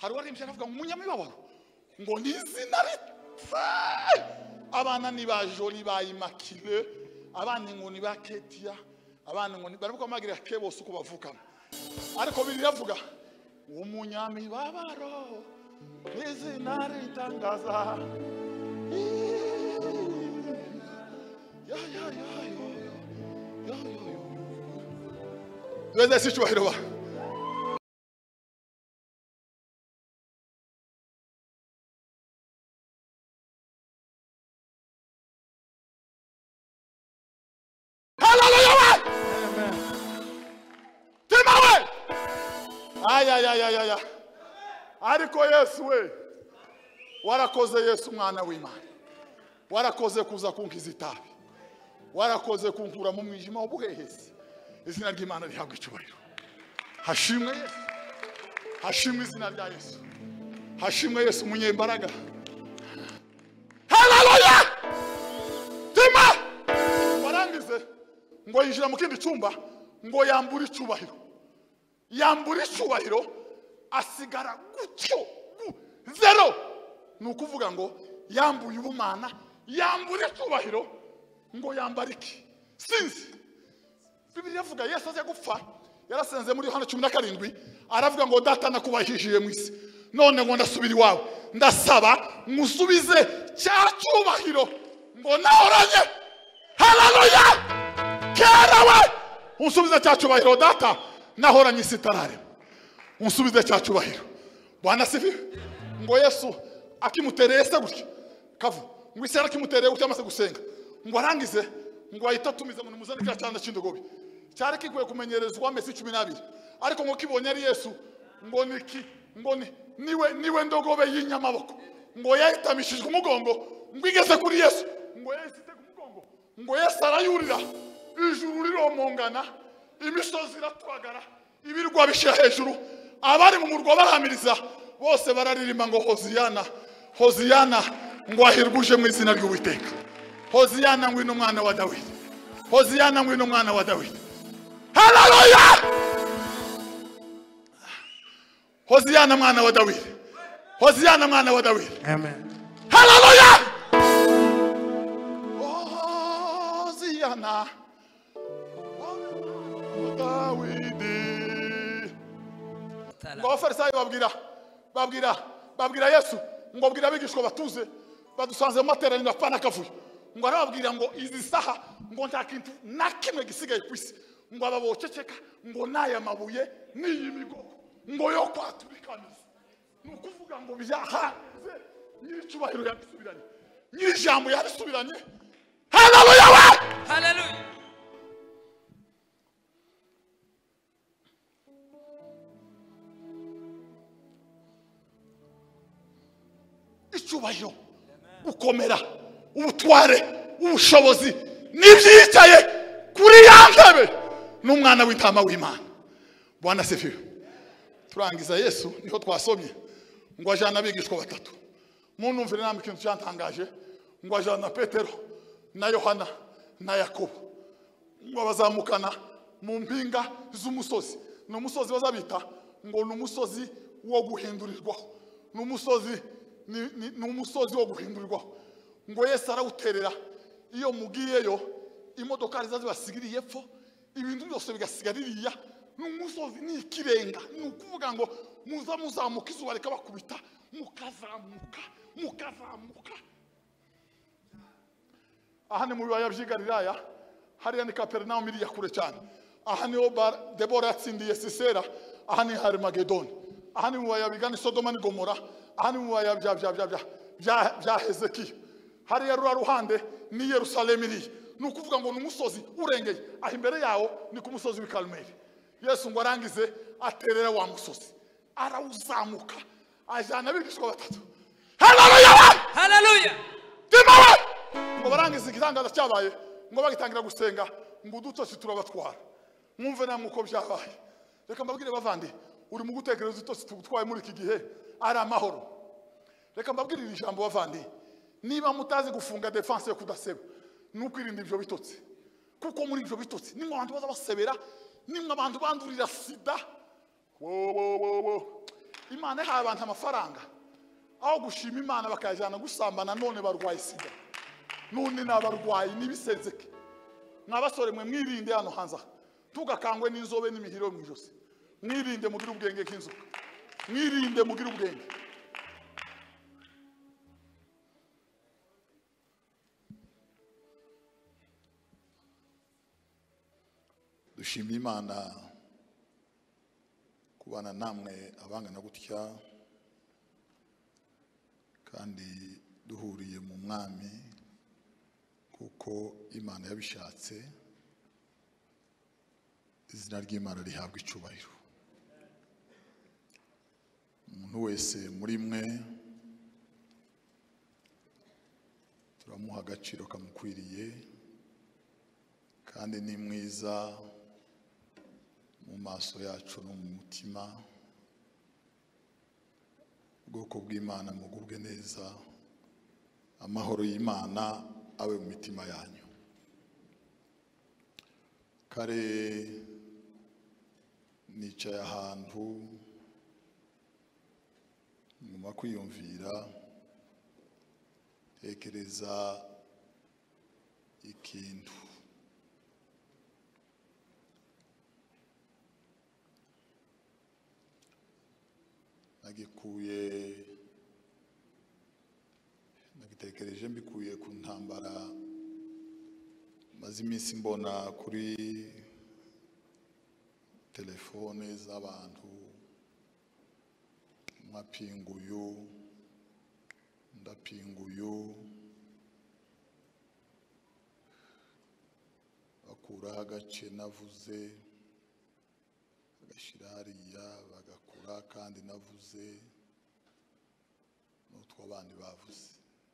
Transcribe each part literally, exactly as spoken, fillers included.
hari wari imbyana avuga ngo umunyamibabaro ngo nizina ritse abana ni ba Joli ba Immaculée abana ngo ni ba Ketia abana ngo ni baravuga amagira ke bose uko bavukana ariko biri yavuga umunyamibabaro nizina ritangaza ya ya ya ya ya ya Weza si cyubahiro ba Hallelujah Amen Timawe Ay ay ay ay ay Ariko Yesu we warakoze Yesu mwana w'Imana warakoze kuza kunkiza itabi warakoze kunkura mu mwijima w'ubuhehesi izina ry'Imana rihabwa icyubahiro hashimwe Yesu hashimwe izina rya Yesu hashimwe Yesu munyembaraga Hallelujah Tima warangize ngo yinjira mu kindi cyumba ngo yambura icyubahiro yambura icyubahiro asigara gutyo zero nukuvuga ngo yambuye ubumana yambura icyubahiro ngo yambara iki sinzi Bibiri yavuga Yesu aze gupfa yarasenze muri Yohana cumi na karindwi aravuga ngo data nakubahishije mu isi none ngo ndasubira iwawe ndasaba musubize cya cyubahiro ngo nahoranye Hallelujah kerawe unsubize cya cyubahiro data nahoranye isi tarare unsubize cya cyubahiro Bwana sifi ngo Yesu akimutereye se gutya kavu ngo isi arakimutereye gutya amaze gusenga ngo arangize ngo ahita tumiza mu muzani cya cyanda cy'indogobe cyari kikwiye kumenyerezwa amezi cumi n'abiri ariko ngo kibonye ari Yesu ngo niki ngo ni niwe niwe ndogobe y'inyamaboko ngo yahitamishijwe umugongo ngo igeze kuri Yesu ngo yahise ku mugongo ngo Yesu arayurira ijuru riromongana imisozi iratwagara ibirwa bishya hejuru abari mu murwa bahamiriza bose bararirimba ngo Hoziyana Hoziyana ngo ahirwuje mu izina ry'Uwiteka Hoziyana ngwino mwana wa Dawidi Hoziyana ngwino mwana wa Dawidi Hallelujah Hoziyana mwana wa Dawidi Hoziyana mwana wa Dawidi Amen Hallelujah Hoziyana Dawidi ngo abafarisayo babwira babwira babwira Yesu ngo babwira abigishwa batuze badusanze mu materaniro apana kavuyo ngo arababwira ngo izi saha ngo nta kintu na kimwe gisigaye kwisi ngo ababoceceka ngo naya mabuye niyi migogo ngo yo kwaturikaniza nukuvuga ngo byahanze nyiri cyubahiro yabisubiranye nyiri jambo yabisubiranye Hallelujah Hallelujah icyubahiro ukomera ubutware ubushobozi nibyicaye kuri ya ntebe n'umwana w'intama w'Imana Bwana sifiwe turangiza Yesu niho twasomye ngo ajana abigishwa batatu munumvire namwe ikintu cyantangaje ngo ajana Petero na Yohana na Yakobo ngo bazamukana mu mpinga z'umusozi n'umusozi bazabita ngo n'umusozi wo guhindurirwaho n'umusozi ni umusozi wo guhindurirwaho ngo Yesu arawuterera iyo mugiyeyo imodoka zibasigira epfo ibintu byose bigasigaririya n'umusozi ni ikirenga nukuvuga ngo muza muzamuka izuba rikabakubita mukazamuka mukazamuka aha ni mu bibaya by'Igalilaya hariya ni Kapernaum iri yakure cyane aha niho Debora yatsindiye Sisera aha ni Harmagedoni aha ni mu bibaya bigana Sodoma ni Gomora aha ni mu bibaya bya bya bya bya bya Hezekiya hariya rura ruhande ni Yerusalemu iri nukuvuga ngo n'umusozi urengeye aho imbere yawo ni ku musozi w'i Karumeli Yesu ngo arangize aterera wa musozi arawuzamuka ajana abigishwa batatu Hallelujah Hallelujah Timawe ngo barangize igitangaza cyabaye ngo bagitangira gusenga ngo udutosi turabatwara mwumve namwe uko byabaye reka mbabwire bavandi uri mu gutekereza udutosi tugutwaye muri iki gihe ari amahoro reka mbabwire iri jambo bavandi niba mutazi gufunga defense yo kudaseba nukwirinda ibyo bitotsi kuko muri ibyo bitotsi nimwe abantu baza basebera nimwe abantu bandurira sida wo wo wo wo Imana ihaye abantu amafaranga aho gushima Imana bakayajana gusambana, none barwaye sida, none nabarwaye nibisenzeke. Mwabasore mwe mwirinde hano hanze, tugakangwe n'inzobe n'imihiro mu ijosi. Mwirinde mugira ubwenge k'inzoka, mwirinde mugira ubwenge. Dushimye Imana kubana namwe abangana gutya, kandi duhuriye mu mwami kuko Imana yabishatse. Izina ry'Imana rihabwa icubahiro. Umuntu wese muri mwe turamuha agaciro kamukwiriye, kandi ni mwiza mu maso yacu no mu mutima. Ubwoko bw'Imana mugubwe neza, amahoro y'Imana abe mu mitima yanyu. Kare nicaye ahantu nyuma kwiyumvira, tekereza ikintu. Nagikuye nagitekereje mbikuye ku ntambara maze iminsi mbona kuri telefone z'abantu, mwapinguyu ndapinguyu, bakuraho agace navuze bagashira hariya, bagakura kandi navuze n'utwo abandi bavuze.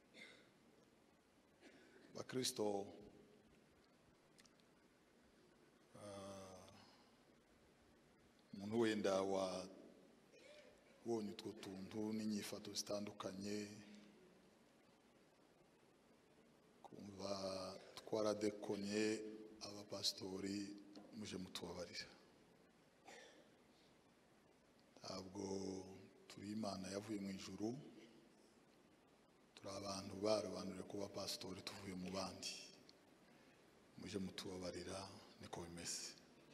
Bakristo, umuntu wenda wabonye utwo tuntu n'inyifato zitandukanye, kumva twaradekonye abapasitori, muje mutubabarira. Ntabwo turi Imana yavuye mu ijuru, turi abantu barobanuriwe kuba pastori tuvuye mu bandi. Muje mutubabarira, niko bimeze.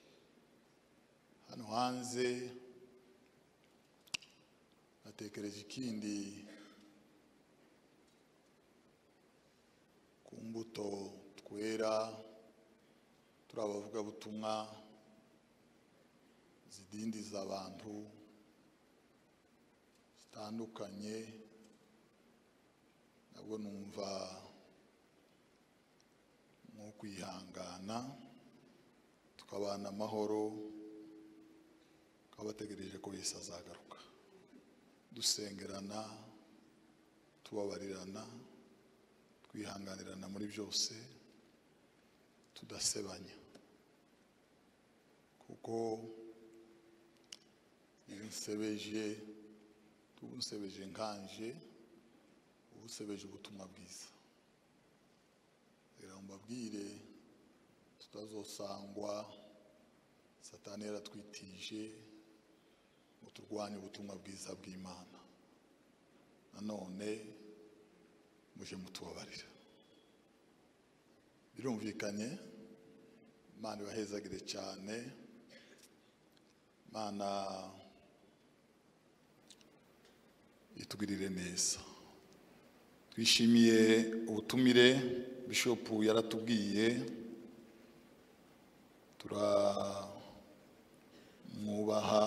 Hano hanze natekereje ikindi ku mbuto twera, turi abavugabutumwa zidindiza abantu zitandukanye. Nabwo numva nko kwihangana tukabana amahoro, twabategereje ko Yesu azagaruka, dusengerana, tubabarirana, twihanganirana muri byose, tudasebanya. Kuko nsebeje tubusebeje nkanje, ubusebeje ubutumwa bwiza. Rero mbabwire tutazosangwa Satani yaratwitije ngo turwanye ubutumwa bwiza bw'Imana. Nanone muje mutubabarira. Birumvikanye, Imana ibahezagire cyane, Imana itugirire neza. Twishimiye ubutumire Bishop yaratubwiye, turamwubaha,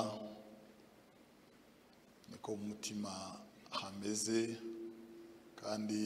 niko umutima hameze, kandi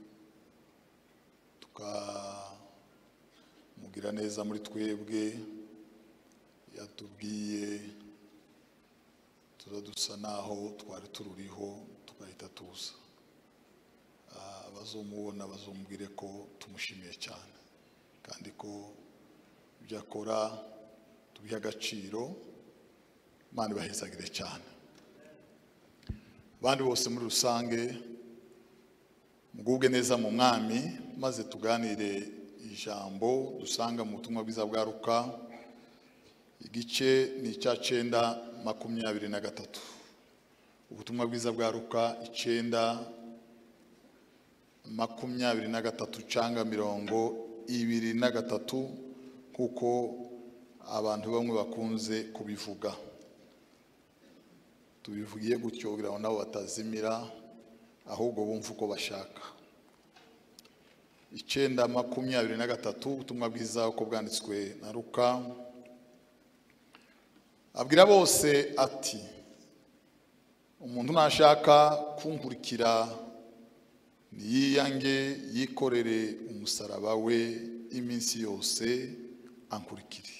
tukamugira neza muri twebwe. Yatubwiye tuzadusa naho twari tururiho tugahita tuza. Abazomubona bazomubwire ko tumushimiye cyane, kandi ko ibyo akora tubiha agaciro. Imana ibahezagire cyane. Abandi bose muri rusange mugubwe neza mu mwami, maze tuganire ijambo dusanga mu butumwa bwiza bwa Luka, igice ni icya cenda makumyabiri na gatatu. ubutumwa bwiza bwa Luka icenda makumyabiri na gatatu canga mirongo ibiri na gatatu kuko abantu bamwe bakunze kubivuga. Tubivugiye gutyo kugira ngo nabo batazimira ahubwo bumva uko bashaka. Icenda makumyabiri na gatatu ubutumwa bwiza uko bwanditswe na Luka. Abwira bose ati, umuntu nashaka kunkurikira niyiyange yikorere umusaraba we iminsi yose ankurikire.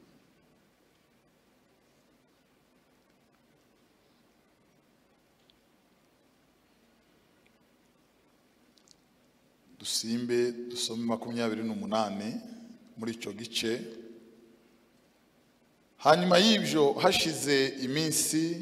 Dusimbe dusome makumyabiri n'umunani muri ico gice. Hanyuma y'ibyo hashize iminsi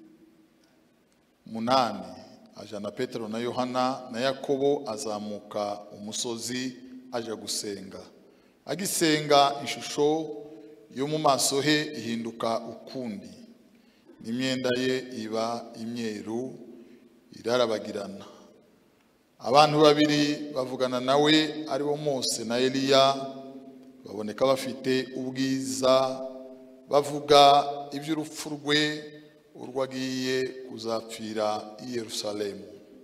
munani ajana Petero na Yohana na Yakobo azamuka umusozi aja gusenga. Agisenga ishusho yo mu maso he ihinduka ukundi, n'imyenda ye iba imyeru irarabagirana. Abantu babiri bavugana nawe ari bo Mose na Eliya, baboneka bafite ubwiza, bavuga iby'urupfu rwe urwagiye kuzapfira i Yerusalemu.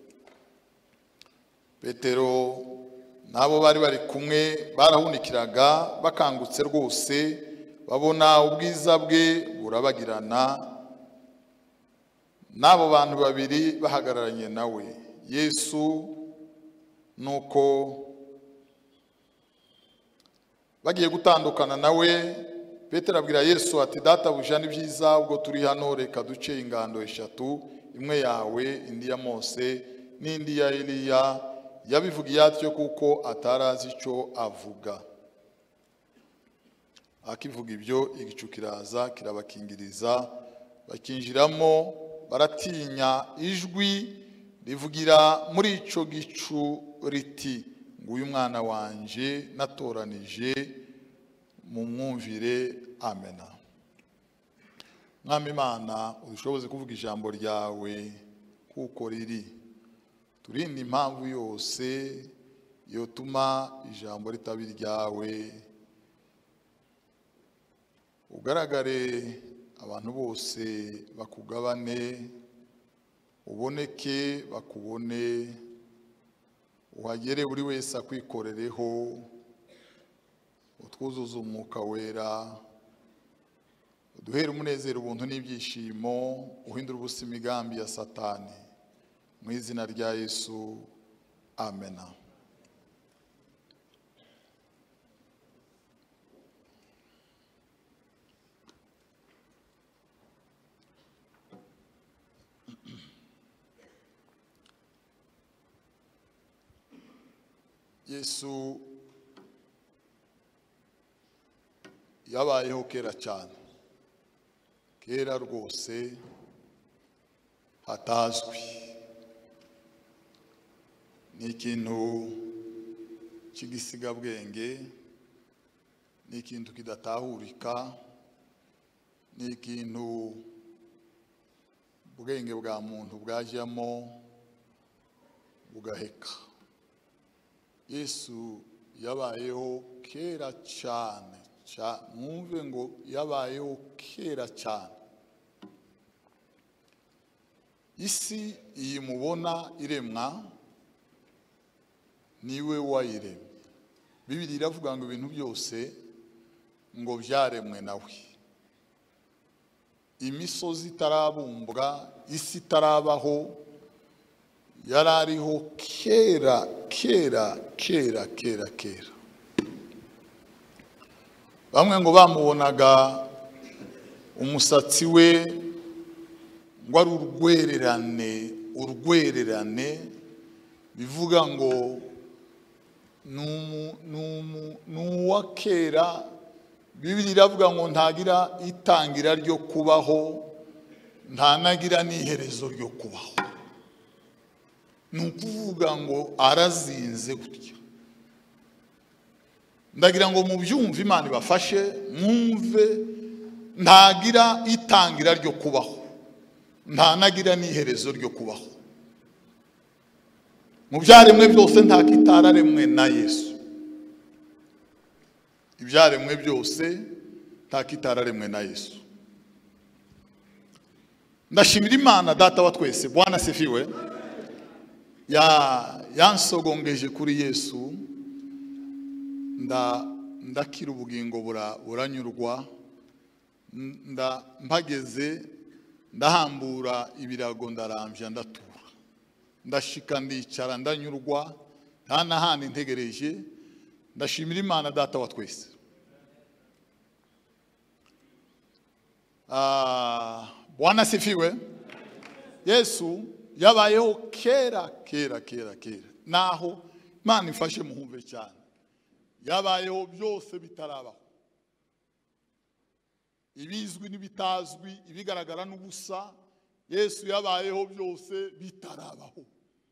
Petero nabo bari bari kumwe barahunikiraga, bakangutse rwose babona ubwiza bwe burabagirana, nabo bantu babiri bahagararanye nawe. Yesu nuko bagiye gutandukana nawe, Petero abwira Yesu ati, databuja ni byiza ubwo turi hano, reka duce ingando eshatu, imwe yawe, indi ya Mose n'indi ya Eliya. Yabivugiye atyo kuko atarazi ico avuga. Akivuga ibyo igicu kiraza kirabakingiriza, bakinjiramo baratinya. Ijwi rivugira muri ico gicu riti, nguyu mwana wanje natoranije, mumwumvire. Amena. Mwami Imana, udushoboze kuvuga ijambo ryawe kuko riri. Turinde impamvu yose yotuma ijambo ritabi ryawe. Ugaragare abantu bose bakugabane, uboneke bakubone, uhagere buri wese akwikorereho, utwuzuza umwuka wera, uduhere umunezero, ubuntu n'ibyishimo, uhindura ubusa imigambi ya Satani. Mu izina rya Yesu, amena. Yesu yabayeho kera cyane, kera rwose hatazwi. Ni ikintu cy'igisigabwenge, ni ikintu kidatahurika, ni ikintu ubwenge bwa muntu bwajyamo bugaheka. Yesu yabayeho kera cyane, mwumve ngo yabayeho kera cyane. Isi iyi mubona iremwa niwe wayiremye. Bibiliya iravuga ngo ibintu byose ngo byaremwe nawe. Imisozi itarabumbwa, isi itarabaho, yarariho kera kera kera kera kera. Bamwe ngo bamubonaga umusatsi we ngo ari urwererane, urwererane bivuga ngo nuwa kera. Bibiliya iravuga ngo ntagira itangira ryo kubaho, ntanagira n'iherezo ryo kubaho. Nukuvuga ngo arazinze gutya. Ndagira ngo mubyumve, Imana ibafashe mwumve, ntagira itangira ryo kubaho. nta nagira n'iherezo ryo kubaho. Mu byaremwe byose nta kitararemwe na Yesu. Ibyaremwe byose nta kitararemwe na Yesu. Ndashimira Imana data wa twese, Bwana sifiwe, ya yansogongeje kuri Yesu, nda ndakira ubugingo bura buranyurwa, nda mpageze ndahambura ibirago ndarambya ndatura, ndashika ndicara ndanyurwa, nta nahandi ntegereje. Ndashimira Imana data wa twese. Ah, Bwana sifiwe. Yesu yabayeho kera kera kera kera, naho Imana ifashe muhumve cyane, yabayeho byose bitarabaho, ibizwi n'ibitazwi, ibigaragara n'ubusa. Yesu yabayeho byose bitarabaho.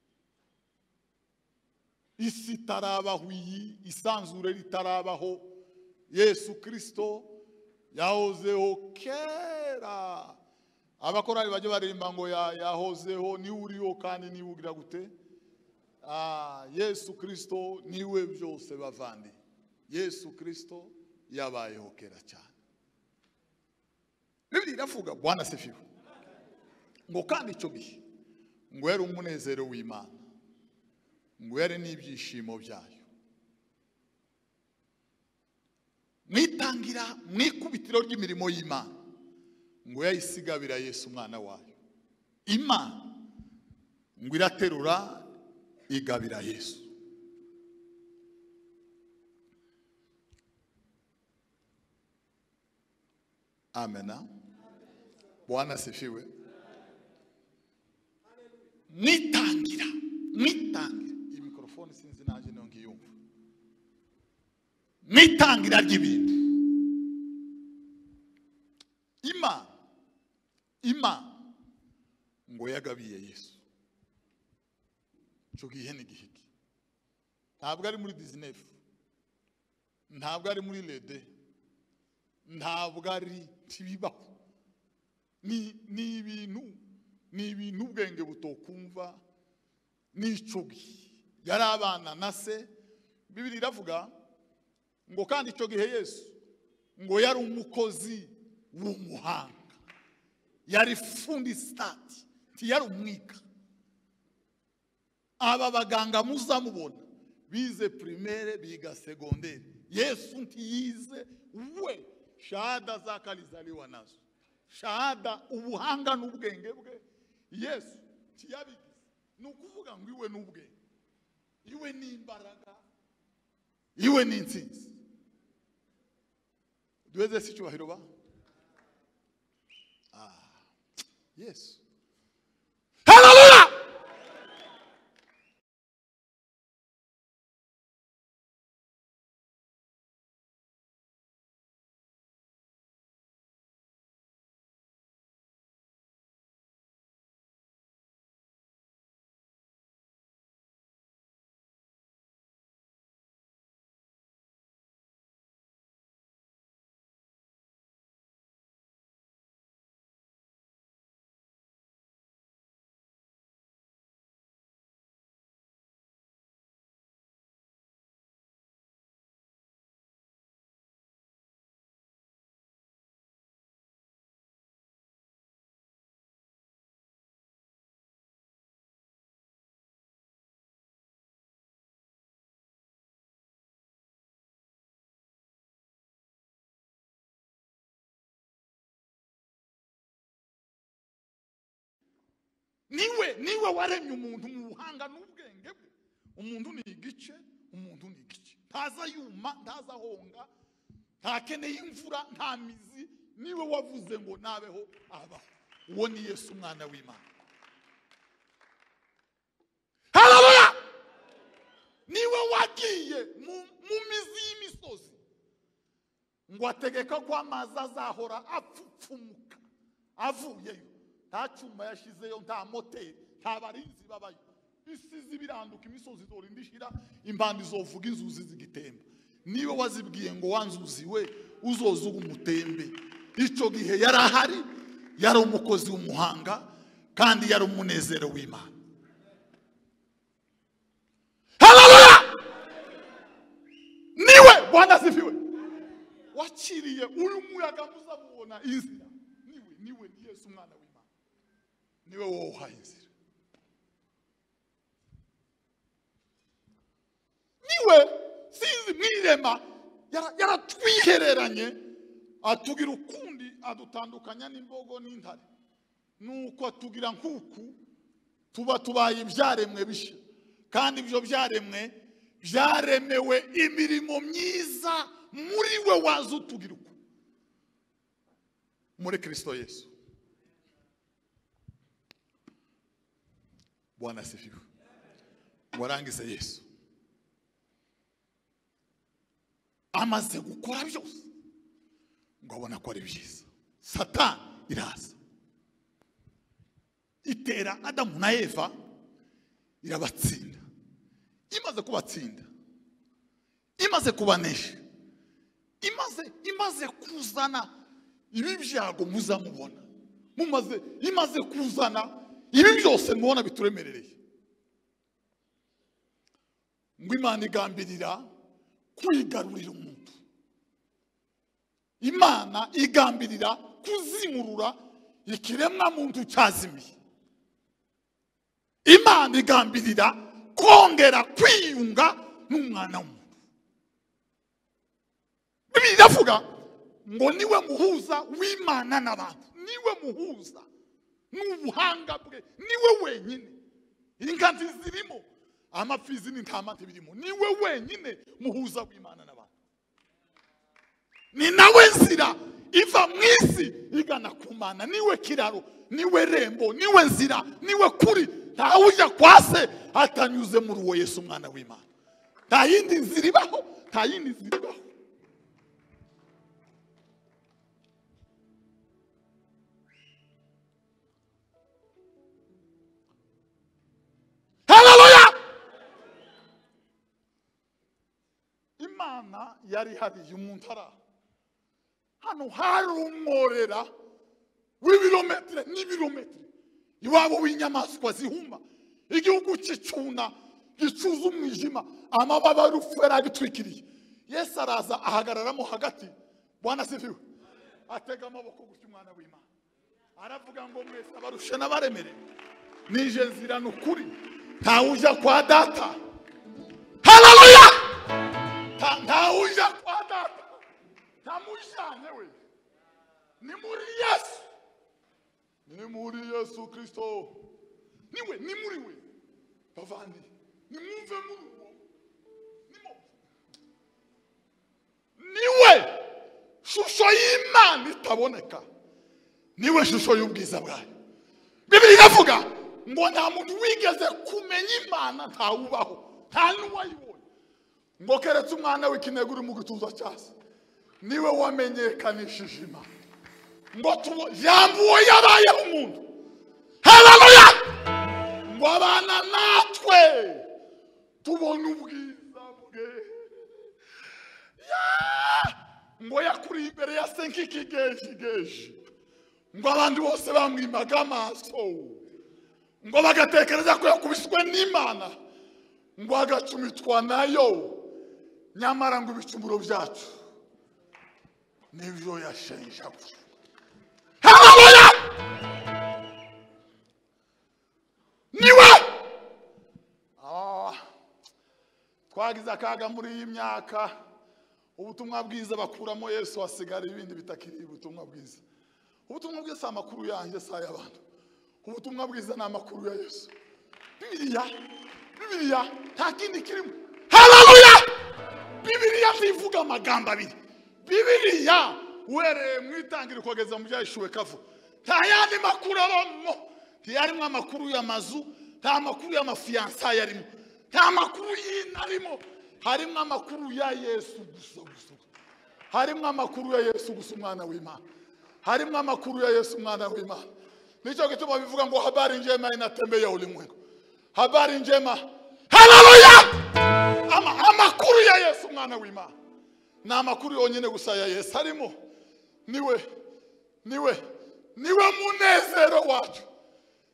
Isi itarabaho, iyi isanzure ritarabaho, Yesu Kristo yahozeho kera. Abakorari bajye barimba ngo yahozeho, ni uriho kandi ni ugira gute. Ah, Yesu Kristo niwe byose bavandi. Yesu Kristo yabayeho kera cyane. Bibiri iravuga, Bwana sifiwe, ngo kandi icyo gihe ngo yari umunezero w'Imana, ngo yari n'ibyishimo byayo. Mwitangira mwikubitiro ry'imirimo y'Imana, ngo yayisigabira Yesu umwana wayo. Imana ngo iraterura igabira Yesu. Amena. Bwana sifiwe. Mwitangira mwitangira, iyi mikrofone sinzi naje no ngiyumva, mwitangira ry'ibintu. Imana Imana ngo yagabiye Yesu. Cyo gihe ni gihiki, ntabwo ari muri dix-neuf, ntabwo ari muri lede, ntabwo ari tibibaho. Ni ni ibintu ni ibintu ubwenge butokumva. N'icyo gihe yari abana na se. Bibiri iravuga ngo kandi icyo gihe Yesu ngo yari umukozi w'umuhanga, yari fundi stati, yari umwiga. Aba baganga muzamubona bize primaire biga secondaire, Yesu ntiyize we, shahada zakalizaliwa nazo, shahada ubuhanga n'ubwenge bwe Yesu tiyabigize. Nukuvuga ngo iwe n'ubwenge, iwe n'imbaraga, iwe n'intsinzi. Duweze si cyubahiro ba. Ah, Yesu. Hallelujah. Niwe niwe waremye umuntu mu buhanga n'ubwenge bwe. Umuntu ni igice, umuntu ni igice. Ntaza yuma, ntaza honga, ntakeneye imvura, nta mizi. Niwe wavuze ngo nabeho aba. Uwo ni Yesu umwana w'Imana. Hallelujah. Niwe wagiye mu, mu mizi y'imisozi ngo ategeka ko amazi azahora apfupfumuka avuyeyo. Nta cyuma yashizeyo, nta moteri, nta barinzi babayo. Isizi biranduka, imisozi dore indishira, impande zovuga inzuzi zigitemba. Niwe wazibwiye ngo wanzuzi we uzozuga umutembe. Icyo gihe yarahari, yari umukozi w'umuhanga, kandi yari umunezero w'Imana. Haleluya! Niwe Bwana asifiwe. Wakiriye uyu muyaga muzamubona inzira. Niwe niwe ni Yesu umwana w'Imana. Niwe wowe uhaye inzira. Niwe sinzi mwirema yaratwihereranye atugira ukundi adutandukanya n'imbogo n'intare. Nuko atugira nkuku tuba tubaye ibyaremwe bishya, kandi ibyo byaremwe byaremewe imirimo myiza muri we waza utugira uko muri Kristo Yesu. Bwana asifiwe. Warangize Yesu amaze gukora byose ngo abona ko ari byiza, Satani iraza itera Adamu na Eva irabatsinda. Imaze kubatsinda, imaze kubanesha, imaze imaze kuzana ibi byago muzamubona, mumaze imaze kuzana ibi byose mubona bituremerereye, ngo Imana igambirira kwigarurira umuntu. Imana igambirira kuzimurura ikiremwa muntu cyazimiye. Imana igambirira kongera kwiyunga n'umwana w'umuntu. Bibiliya iravuga ngo niwe muhuza w'Imana n'abantu, niwe muhuza n'ubuhanga bwe, niwe wenyine. Inganzi zirimo, amafizi n'intama birimo, niwe wenyine muhuza w'Imana n'abantu. Ni nawe nzira iva mu isi igana ku Mana, niwe kiraro, niwe rembo, niwe nzira, niwe kuri. Nta ujya kwa se atanyuze muri uwo Yesu umwana w'Imana. Nta yindi nzira ibaho, nta yindi nzira ibaho. Haleluya! Imana yari hariye umuntu ara hano hari umworera w'ibirometero n'ibirometero iwabo w'inyamaswa zihuma, igihugu cy'icuna gicuza umwijima, amababa y'urufera agitwikiriye. Yesu araza ahagararamo hagati. Bwana asifiwe. Atega amaboko gutya umwana w'Imana aravuga ngo mwese abarusha n'abaremere nije nzira n'ukuri, nta ujya kwa data. Haleluya! Nta ujya kwa data, nta mujyanye we, ni muri Yesu, ni muri Yesu Kristo. Niwe ni muri we bavandi, ni mwumve muri uwo, niwe shusho y'Imana itaboneka, niwe shusho y'ubwiza bwayo. Bibiliya iravuga ngo nta muntu wigeze kumenya Imana, nta ubaho, nta n'uwayibonye, ngo keretse umwana w'ikinege uri mu gituza cyase niwe wamenyekanishije Imana, ngo tubo jambo yabaye umuntu. Haleluya! Ngo abana natwe tubona ubwiza bwe. Ngo yakuri imbere ya senki kigeshi geshi, ngo abandi bose bamwimaga amaso, ngo bagatekereza ko yakubiswe n'Imana, ngo agacumitwa nayo, nyamara ngo ibicumuro byacu nibyo yashenjaga. Haleluya! Niwe ah twagize akaga muri iyi myaka, ubutumwa bwiza bakuramo Yesu asigara ibindi bitakiri ubutumwa bwiza. Ubutumwa bwiza amakuru yanjye sa y'abantu, ubutumwa bwiza na amakuru ya Yesu. Bibiliya Bibiliya nta kindi kirimo. Haleluya! Bibiliya ivuga amagambo abiri. Bibiliya were mwitangira kugeza mu byashuwe kavu, nta yandi makuru abamo, ntiyarimo amakuru y'amazu, nta makuru y'amafiansa yarimo, nta makuru y'inarimo, harimo amakuru ya Yesu gusa gusa, harimo amakuru ya Yesu gusa umwana w'Imana, harimo amakuru ya Yesu umwana w'Imana. Nicho gituma bivuga ngo habari njema inatembea ulimwengu, habari njema. Haleluya! Ama amakuru ya Yesu umwana w'Imana na amakuru yonyine gusa ya Yesu harimo. Niwe niwe niwe munezero wacu,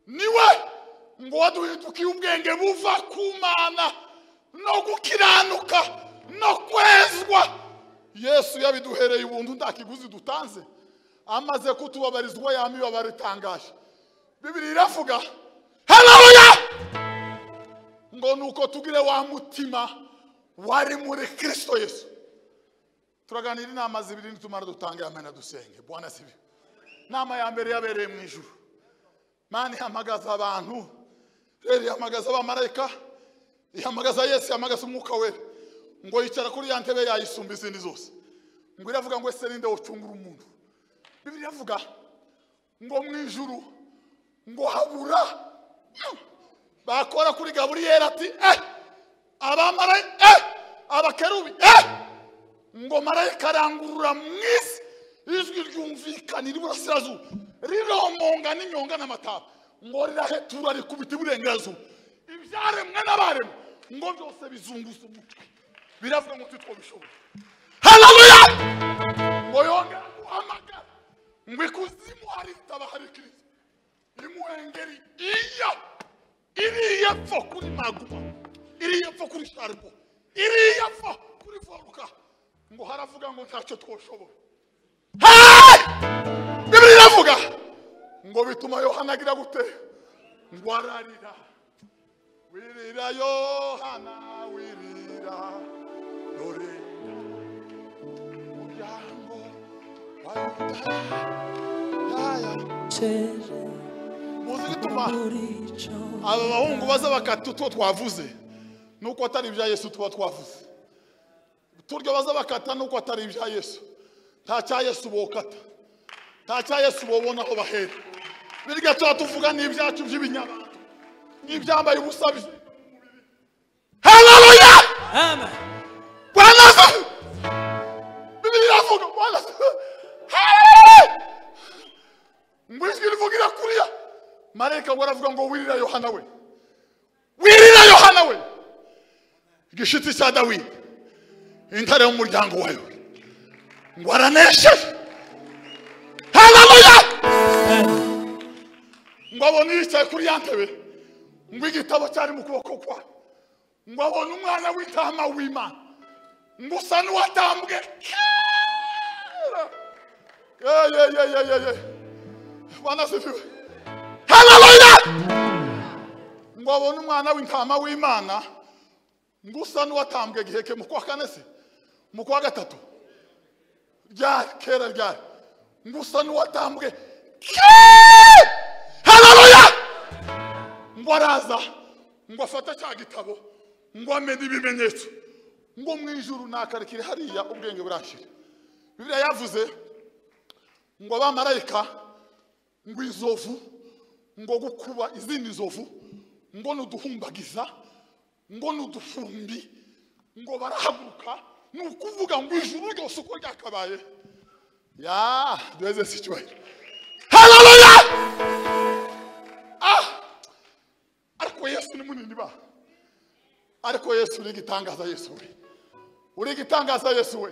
niwe ngo waduhindukiye ubwenge buva ku Mana no gukiranuka no kwezwa. Yesu yabiduhereye ubuntu nta kiguzi dutanze, amaze kutubabarizwa yamibabara itangaje. Bibiliya iravuga haleluya ngo nuko tugire wa mutima wari muri Kristo Yesu. Turaganira inama zibiri nitumara dutange amena dusenge. Bwana sibi. Nama ya mbere yabereye mu ijuru. Mani hamagaza abantu, rero yamagaza abamarayika, yamagaza Yesu, yamagaza umwuka we ngo yicara kuri ya ntebe yayisumba izindi zose. Ngo iravuga ngo ese ninde wocungura umuntu. Bibiliya iravuga ngo mu ijuru ngo habura bakora kuri Gaburiyeli ati eh abamarayika eh abakerubi eh ngo marayika arangurura mwisi ijwi ryumvikana iburasirazuba riromonga n'inyonga n'amataba ngo rirahetura rikubita iburengerazuba ibyaremwe n'abaremwe ngo byose bizunguza umutwe. Biravuga ngo tutwo bishobora. Haleluya ngo yongera guhamagara ngo ikuzimu hari taba hari Kristo imuhengeri iya iriya pfa kuri Maguma, iriya pfa kuri Sharbo, iriya pfa kuri Voruka ngo haravuga ngo ntacyo twoshobora. Bibiliya iravuga ngo bituma Yohana agira gute ngo ararira. Wirira Yohana wirira dore umuryango wa Yudaya muzi bituma aba bahungu baza bakata utwo twavuze nuko atari ibya Yesu tuba twavuze. Turyo baza bakata nuko atari ibya Yesu. Nta cya Yesu bokata, nta cya Yesu bobona aho bahera. Birya tuba tuvuga n'ibyacu by'ibinyabanga n'ibyambaye ubusabizi. Haleluya amen. Bwana Bibiliya iravuga Bwana mbijwi rivugira kuriya marayika ngo aravuga ngo wirira Yohana we, wirira Yohana we igishitsi cya Dawidi intare y'umuryango wayo ngo aranesheje. Haleluya ngo abone yicaye kuri ya ntebe ngo igitabo cyari mu kuboko kwa ngo abone umwana w'intama w'Imana ngo usa n'uwatambwe. ye ye ye ye ye ye Bwana sifiwe. Haleluya ngo abone umwana w'intama w'Imana ngo usa n'uwatambwe giheke mu kwa kane se mu kwa gatatu ryari kera ryari ngo usa n'uwatambwe. Haleluya ngo araza ngo afata cya gitabo ngo amene ibimenyetso ngo mu ijuru nakarikire hariya ubwenge burashira. Bibiliya yavuze ngo abamarayika ngo izovu ngo gukuba izindi zovu ngo nuduhumbagiza ngo nudufumbi ngo barahaguruka nukuvuga ngo ijuru ryose uko ryakabaye ya duweze situation. Haleluya ah ariko Yesu ni munini ba, ariko Yesu uri gitangaza Yesu we, uri gitangaza Yesu we.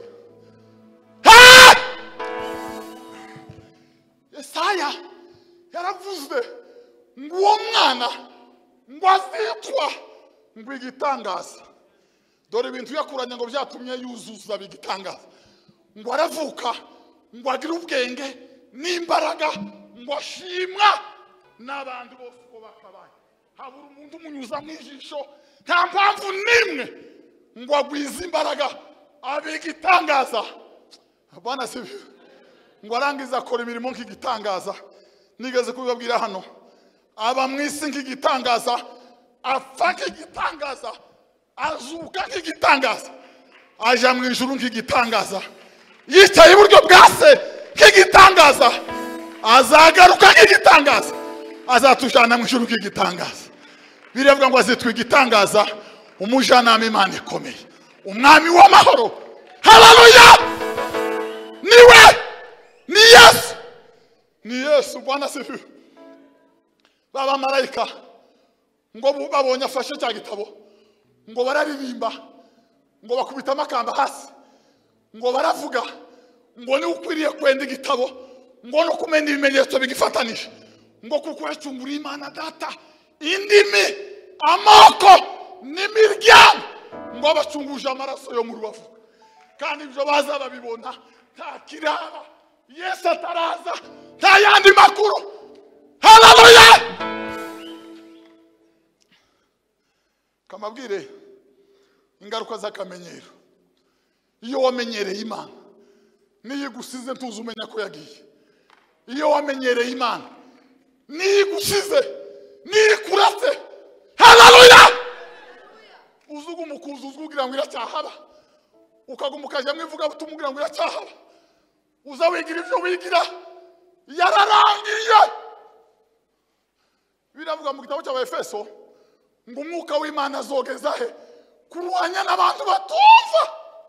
Yesaya yaravuze ngo uwo mwana ngo azitwa ngo igitangaza. Dore ibintu yakuranye ngo byatumye yuzuza bigitangaza. Ngo aravuka ngo agira ubwenge n'imbaraga ngo ashimwa n'abandi bose uko bakabaye. Habura umuntu umunyuza mu ijisho nta mpamvu nimwe ngo agwize imbaraga abigitangaza. Bwana sibi ngo arangiza akora imirimo nk'igitangaza. Nigeze kubibabwira hano aba mwisi nk'igitangaza, apfa nk'igitangaza, azuka nk'igitangaza, aja mu ijuru nk'igitangaza, yicaye iburyo bwa se nk'igitangaza, azagaruka nk'igitangaza, azatujana mu ijuru nk'igitangaza. Birebwa ngo azitwa igitangaza, umujanama Imana ikomeye, umwami w'amahoro. Haleluya niwe ni Yesu, ni Yesu. Bwana sifiwe. Baba marayika ngo babonye afashe cya gitabo ngo bararirimba ngo bakubita amakamba hasi ngo baravuga ngo ni ukwiriye kwenda igitabo ngo no kumenya ibimenyetso bigifatanije ngo kuko yacunguriye Imana data indimi amoko n'imiryango ngo abacunguje amaraso yo mu rubavu kandi ibyo baza babibona nta kiraba Yesu ataraza nta yandi makuru. Haleluya. Kamabwire ingaruka z'akamenyero. Iyo wamenyereye Imana niyigusize ntuzi umenya ko yagiye. Iyo wamenyereye Imana niyigusize niyikurate. Haleluya. Uzugu mukuzu uzugira ngo iracyahaba ukagumukaje mwivuga butumubwira ngo iracyahaba uza wigira ivyo wigira yararangiye. Biravuga mu gitabo cy'Abefeso ngo umwuka w'Imana azogeza he kurwanya n'abantu batumva.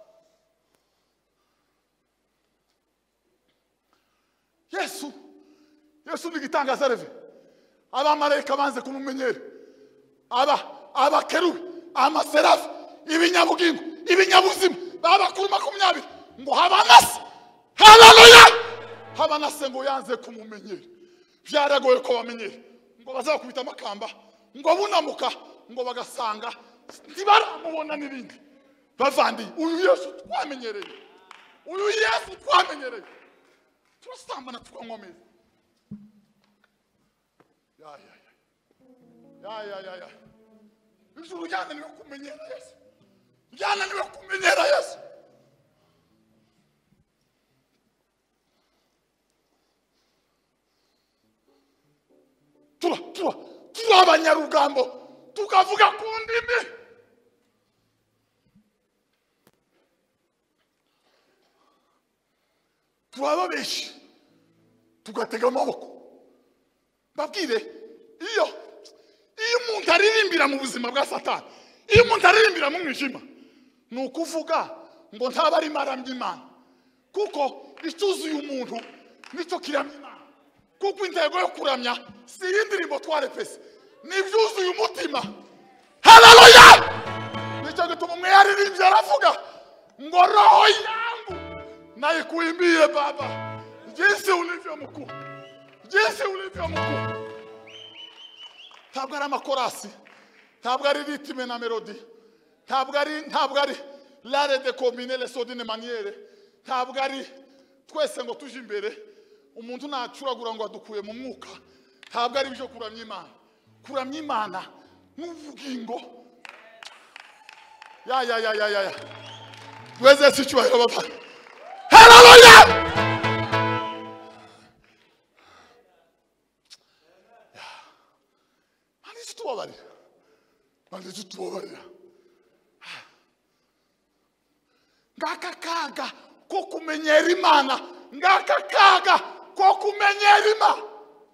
Yesu Yesu nigitangaza reve abamarayika banze kumumenyera aba abakerubi amaserafi ibinyabugingo ibinyabuzima babakuru makumyabiri ngo habanase. Haleluya. Habanase ngo yanze kumumenyera byaragoye ko bamenyera ngo bazakubita amakamba ngo bunamuka ngo bagasanga ntibaramubona n'ibindi bavandi. Uyu Yesu twamenyereye uyu Yesu twamenyereye turasambana tukankomeza. Ya ya ya ya ya ya ijuru ryananiwe kumenyera Yesu ryananiwe kumenyera Yesu. Tura tura tura abanyarugambo tukavuga ku ndimi. Turababeshi tugatega amaboko. Babwire iyo iyo umuntu aririmbira mu buzima bwa Satani, iyo umuntu aririmbira mu mwijima, nukuvuga ngo ntaba ari maramye Imana kuko icyuzuye umuntu nicyo kiramya Imana. Kuko intego yo kuramya si indirimbo twarepese nibyuzuye umutima. Haleluya. Nicyo gituma umwe yaririmbye aravuga ngo roho yangu naikuimbie Baba jinsi ulivyo mkuu jinsi ulivyo mkuu. Ntabwo ari amakorasi, ntabwo ari ritme na melody, ntabwo ari ntabwo ari l'art de combiner les sons d'une manière, ntabwo ari twese ngo tuje imbere umuntu nacuragura ngo adukuye mu mwuka. Ntabwo ari byo kuramya Imana. Kuramya Imana n'ubugingo. Ya ya ya ya ya weze sicyubahiro baba. Haleluya. Mani tutubabari mani tutubabari ngaka kaga ko kumenyera Imana ngaka kaga ko kumenyera Imana.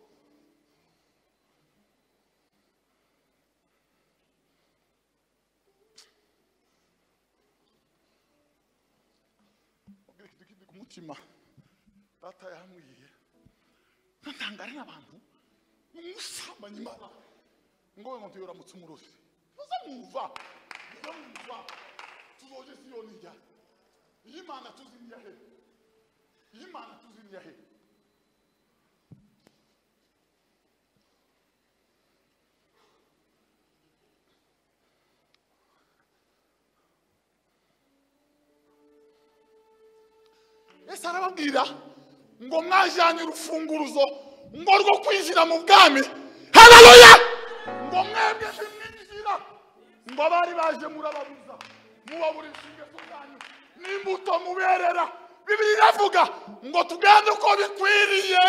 Kumutima data yamwiye ntangara n'abantu umusambanyi Imana ngo ngo tuyora mutsumurofi muzamuva muzamuva tuzoje Siyoni njya Imana tuzinya he Imana tuzinya he. Yesu arababwira ngo mwajanye urufunguruzo ngo rwo kwinjira mu bwami. Haleluya. Ngo mwebwe mwinjira ngo abari baje murababuza mubaburisha ingeso zanyu n'imbuto muberera. Bibiri iravuga ngo tugende uko bikwiriye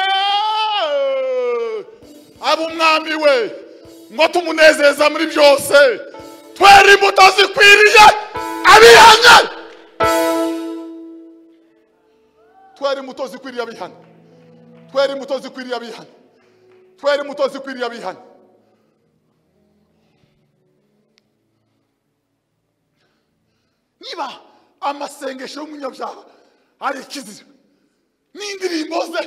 abo umwami we ngo tumunezeza muri byose twere imbuto zikwiriye abihanye. Twere imbuto zikwiriye abihanye. Twere imbuto zikwiriye abihanye. Twere imbuto zikwiriye abihanye. Niba amasengesho y'umunyabyaha ari kizira n'indirimbo ze.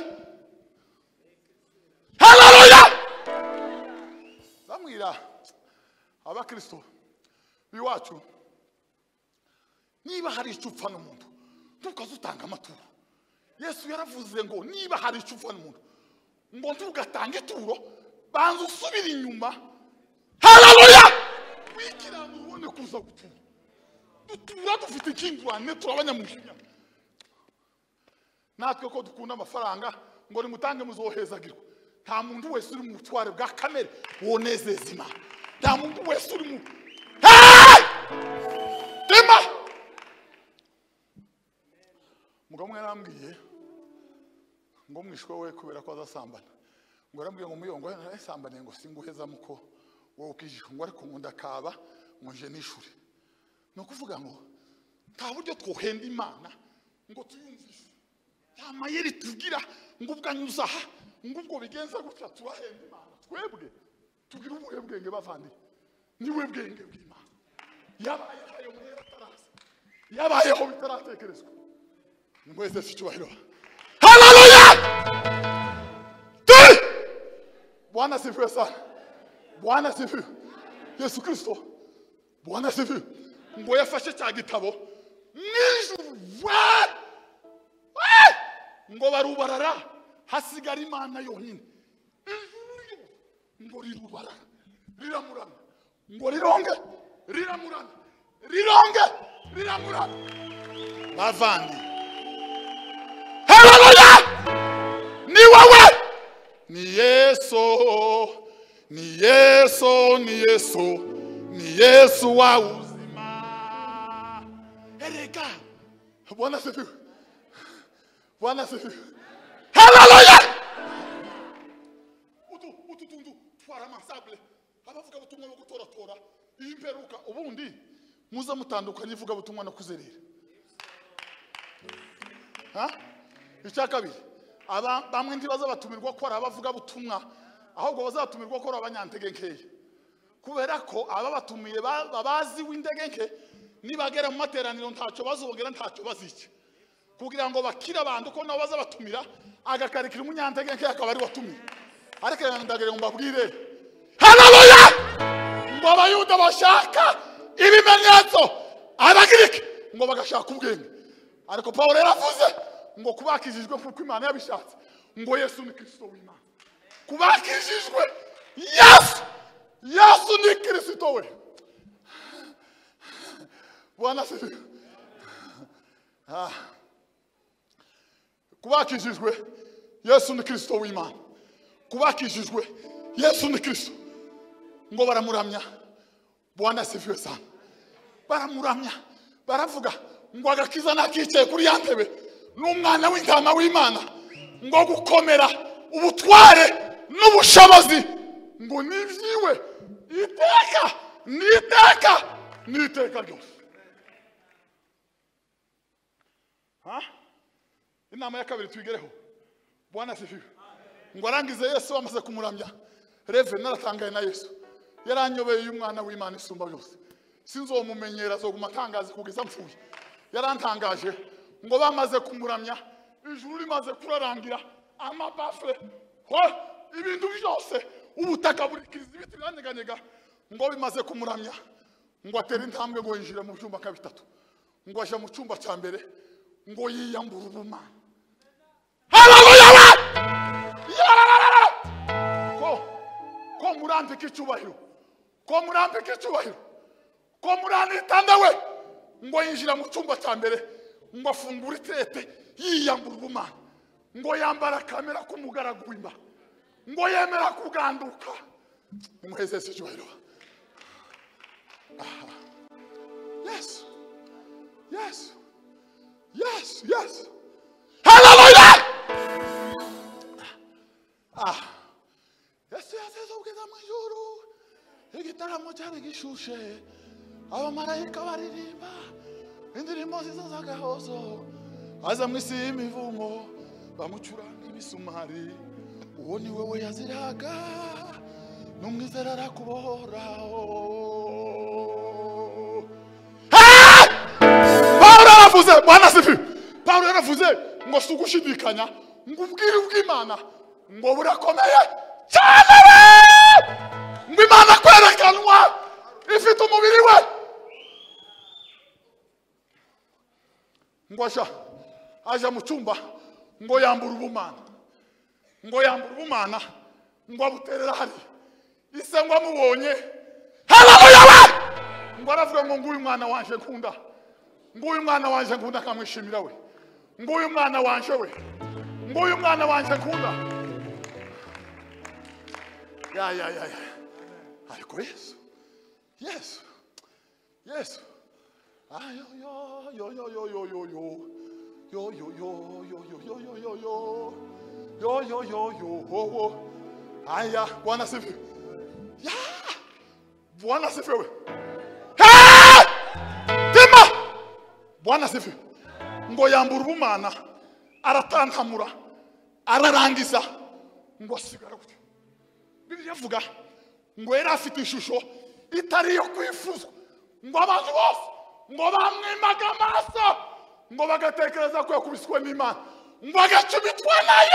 Haleluya. Zamwira abakristo biwacu niba hari icupfa n'umuntu tukazutanga amaturo. Yesu yaravuze ngo niba hari icupfa n'umuntu ngo ntugatanga ituro banza usubira inyuma. Haleluya! Wikirana ubone kuza gutura. Dutura dufite ikingurane turabanyamujinya. Natwe ko dukunda amafaranga ngo nimutange muzohezagirwa. Nta muntu wese uri mu butware bwa kamere wonezeza Imana. Nta muntu wese uri mu Dema Mugabo mwe narambwiye ngo mwishwe we kubera ko azasambana. Ngo arambwiye ngo muyongo asambane ngo singuheza muko wowe ukijije ngo ariko nkunda kaba muje nishuri. No kuvuga ngo nta buryo twohenda Imana ngo tuyumvishe. Ya mayeri tugira ngo ubwanyuza aha ngo ubwo bigenza gutya turahenda Imana. Twebwe tugira ubuhe bwenge bavandi. Niwe bwenge bw'Imana. Yabaye ayo mwera tarasa. Yabayeho bitaratekerezwa. Nimwese sicyubahiro. Haleluya! Dai! Bwana sifiwe sana. Bwana sifiwe. Yesu Kristo. Bwana sifiwe. Ngo yafashe cya gitabo n'ijuru. Ngo barubarara hasigara Imana yonyine. Ngo rirubarara. Riramurana. Ngo rironge. Riramurana. Rironge. Riramurana. Bavandi. Haleluya! Ni wewe. Ni Yesu. Ni Yesu, ni Yesu. Ni Yesu wa uzima. Erega. Bwana sifiwe. Bwana sifiwe. Haleluya! Utu utu tundu twara mansable. Abavuga butumwa bwo gutora tora. Imperuka ubundi muza mutandukanye ivuga butumwa no kuzerera. Ha? Icyakabiri. Aba bamwe ndibaza batumirwa ko abavuga butumwa ahubwo bazatumirwa ko abanyantege nkeye. Kubera ko aba batumiye babazi w'indege nke nibagera mu materaniro ntacyo bazongera ntacyo baziki. Kugira ngo bakira abantu ko nabo baza batumira agakarikira umunyantege nke akaba ari watumira. Ariko ndagere ngo mbabwire. Haleluya! Ngo abayuda bashaka ibimenyetso abagirike ngo bagashaka ubwenge. Ariko Paulo yaravuze ngo kubakijijwe kuko Imana yabishatse ngo Yesu ni Kristo w'Imana. Kubakijijwe Yesu Yesu ni Kristo we. Bwana sifiwe. Ah. Kubakijijwe Yesu ni Kristo w'Imana. Kubakijijwe Yesu ni Kristo. Ngo baramuramya. Bwana sifiwe sana. Baramuramya. Baravuga ngo agakiza nakicaye kuri yantebe n'umwana w'intama w'Imana ngo gukomera ubutware n'ubushobozi ngo nivyiwe iteka niteka niteka ryose. Ha? Inama ya kabiri tuigereho. Bwana sifiwe. Ngo arangize Yesu amaze kumuramya. Reve naratangaye na Yesu. Yaranyobeye y'umwana w'Imana isumba byose. Sinzomumenyera zo gumatangaza kugeza mpfuye. Yarantangaje ngo bamaze kumuramya ijuru rimaze kurarangira amabafle ho ibintu byose ubutaka buri kirizi biti biranyeganyega ngo bimaze kumuramya ngo atera intambwe ngo yinjira mu cyumba ka bitatu ngo aje mu cyumba cya mbere ngo yiyambura ubuma. Haleluya! Ko ko murambike icyubahiro. Ko murambike icyubahiro. Ko muranitanda we ngo yinjira mu cyumba cya mbere ngo afungura itete yiyambura ubuma ngo yambara kamera kumugaragu w'Imana ngo yemera kuganduka. Umuhezese icyubahiro. Yes. Yes. Yes, yes. Hallelujah! Ah. Yesu yaseze ubwiza mu ijuru. Igitaramo cyari gishushe. Abamarayika baririmba. Indirimbo ziza zagahozo. Aza mu isi y'imivumo bamucuranga ibisumari. Uwo ni wewe yaziraga. Numwizera arakubohoraho. Paulo yaravuze, Bwana sifiwe. Paulo yaravuze ngo sugushidikanya ngo ubwire bw'Imana ngo burakomeye cyane. Ngo Imana kwerekanwa ifite umubiri we. Ngo aja aja mu cyumba ngo yambura ubumana. ngo yambura ubumana ngo abuterera hari ise ngo amubonye haleluya ngo aravuga ngo nguyu mwana wanje nkunda nguyu mwana wanje nkunda kamwishimira we nguyu mwana wanje we nguyu mwana wanje nkunda ya ya ya ya ariko Yesu Yesu Yesu ayo yo yo yo yo yo yo yo yo yo yo yo yo yo yo yo yo yo yo aya Bwana sifiwe ya Bwana sifiwe tema Bwana sifiwe ngo yambura ubumana aratantamura ararangiza ngo asigara gutyo Bibiliya ivuga ngo yari afite ishusho itari yo kwifuzwa ngo abantu bose ngo bamwimaga amaso ngo bagatekereza ko yakubiswe n'Imana ngo agacubitwa nayo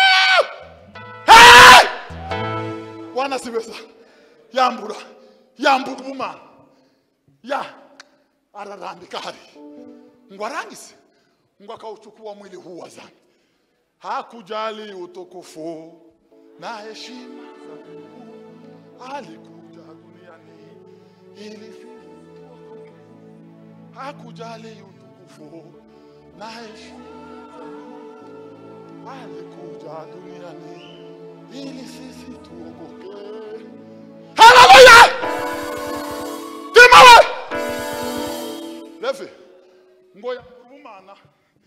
Bwana sibeza yambura yambura ubumana ya ararambika hari ngo arangize ngo akauchukua mwili huu wa zambi hakujali utukufu na heshima za Mungu alikuja duniani ili hakujali utukufu na heshima za Mungu alikuja duniani ili sisi tuokoke haleluya timawe lefe ngo yambura ubumana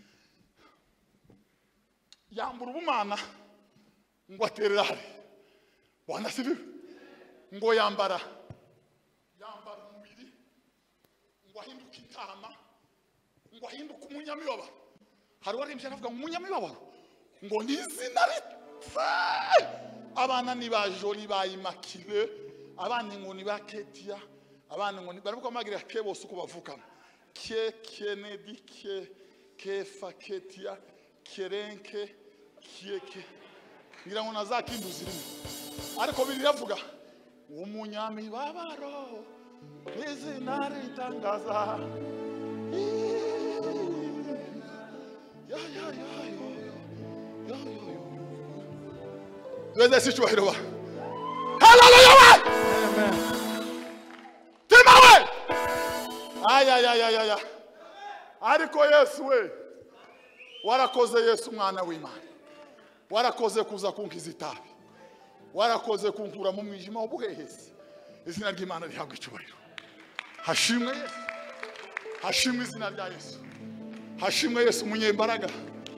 yambura ubumana ngo aterera hari Bwana sifiwe ngo yambara yambara umubiri ngo ahinduka intama ngo ahinduka umunyamibabaro hari wari imbyana avuga ngo umunyamibabaro ngo nizina ritsa abana ni ba Joli ba Immaculée abana ngo ni ba Ketia abana ngo ni baravuga amagira ke bose uko bavukana ke Kennedy ke Kefa Ketia Kerenke kieke ngira ngo nazakinduzirimo ariko Bibiliya ivuga umunyamibabaro izina ritangaza ya ya ya yo yo yo yo Weze sichwahiro ba haleluya amen timawe aya ya ya ya ya ariko Yesu we warakoze Yesu mwana w'Imana warakoze kuza kunkiza itabi warakoze kunkura mu mwijima w'ubuhehesi izina ry'Imana rihabwa icyubahiro hashimwe Yesu hashimwe izina rya Yesu hashimwe Yesu munyembaraga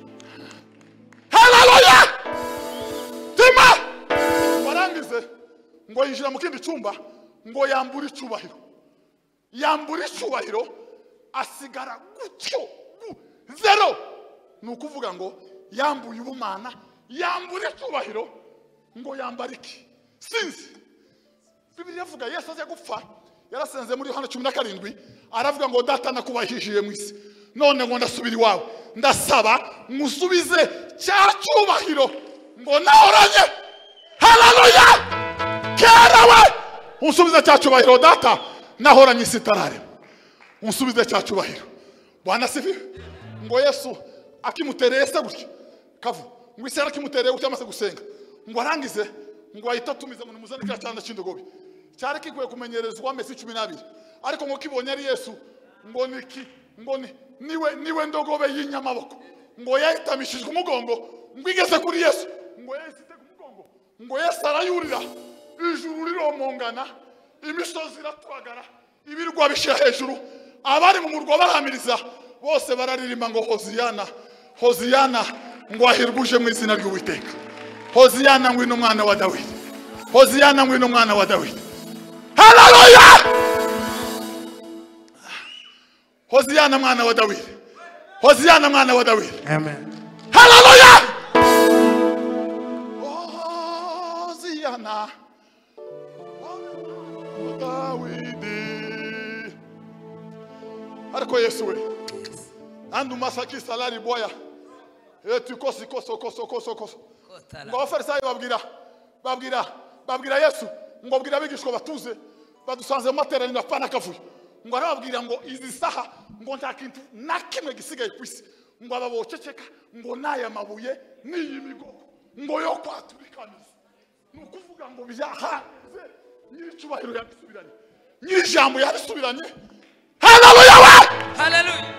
haleluya tima warangize ngo yinjira mu kindi cyumba ngo yambura icyubahiro yambura icyubahiro asigara gutyo zero nukuvuga ngo yambuye ubumana yambura icyubahiro ngo yambara iki sinzi Bibiliya ivuga Yesu aje gupfa yarasenze muri Yohana cumi na karindwi aravuga ngo data nakubahishije mu isi none ngo ndasubira iwawe ndasaba musubize cya cyubahiro ngo nahoranye haleluya kerawe unsubize cya cyubahiro data nahoranye isitarare unsubize cya cyubahiro Bwana sifiwe ngo Yesu akimutereye se gutya kavu ngo isera akimutereye gutya amaze gusenga ngo arangize ngo ahita atumiza ngo muzane cya cyanda cy'indogobe cyari kiguye kumenyerezwa amezi cumi n'abiri ariko ngo kibonye ari Yesu ngo niki ngo ni niwe niwe ndogobe y'inyamaboko ngo yahitamishijwe umugongo ngo igeze kuri Yesu ngo yahise umugongo ngo Yesu arayurira ijuru riromongana imisozi iratwagara ibirwa bishya hejuru abari mu murwa baramiriza bose bararirimba ngo Hoziyana Hoziyana ngo ahirguje mu izina ry'Uwiteka Hoziyana ngwino mwana wa Dawidi Hoziyana ngwino mwana wa Dawidi haleluya Hoziyana mwana wa Dawidi Hoziyana mwana wa Dawidi Amen haleluya Hoziyana wa Dawidi ariko Yesu we andu masaki salari boya etu kosi koso koso koso koso ngo abafarisayo babwira babwira babwira Yesu ngo babwira abigishwa batuze badusanze mu materaniro apana kavuyo ngo arababwira ngo izi saha ngo nta kintu na kimwe gisigaye kwisi ngo ababoceceka ngo naya mabuye niyi migogo ngo yo kwaturikaniza ni ukuvuga ngo byahanze nyir'icyubahiro yabisubiranye nyir'ijambo yabisubiranye. Haleluya we Hallelujah.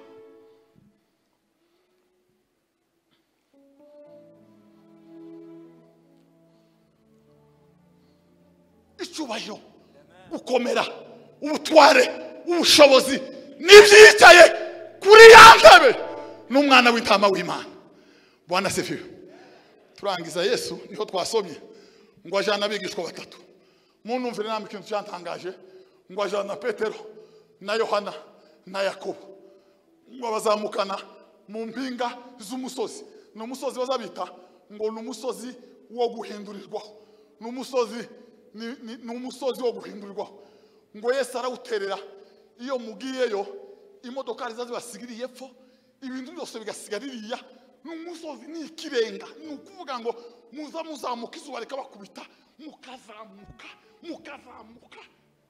icyubahiro ukomera ubutware ubushobozi n'ibyicaye kuri ya ntebe n'umwana w'intama w'Imana. Bwana sifiwe. Turangiza Yesu niho twasomye ngo ajana abigishwa batatu. Munumvire namwe ikintu cyantangaje ngo ajana Petero na Yohana na Yakobo ngo bazamukana mu mpinga z'umusozi. Ni umusozi bazabita ngo ni umusozi wo guhindurirwaho. Ni umusozi ni umusozi wo guhindurirwaho. Ngo Yesu arawuterera iyo mugiyeyo imodoka zibasigira epfo ibintu byose bigasigaririya. N'umusozi ni ikirenga ni ukuvuga ngo muza muzamuka izuba rikabakubita mukazamuka mukazamuka.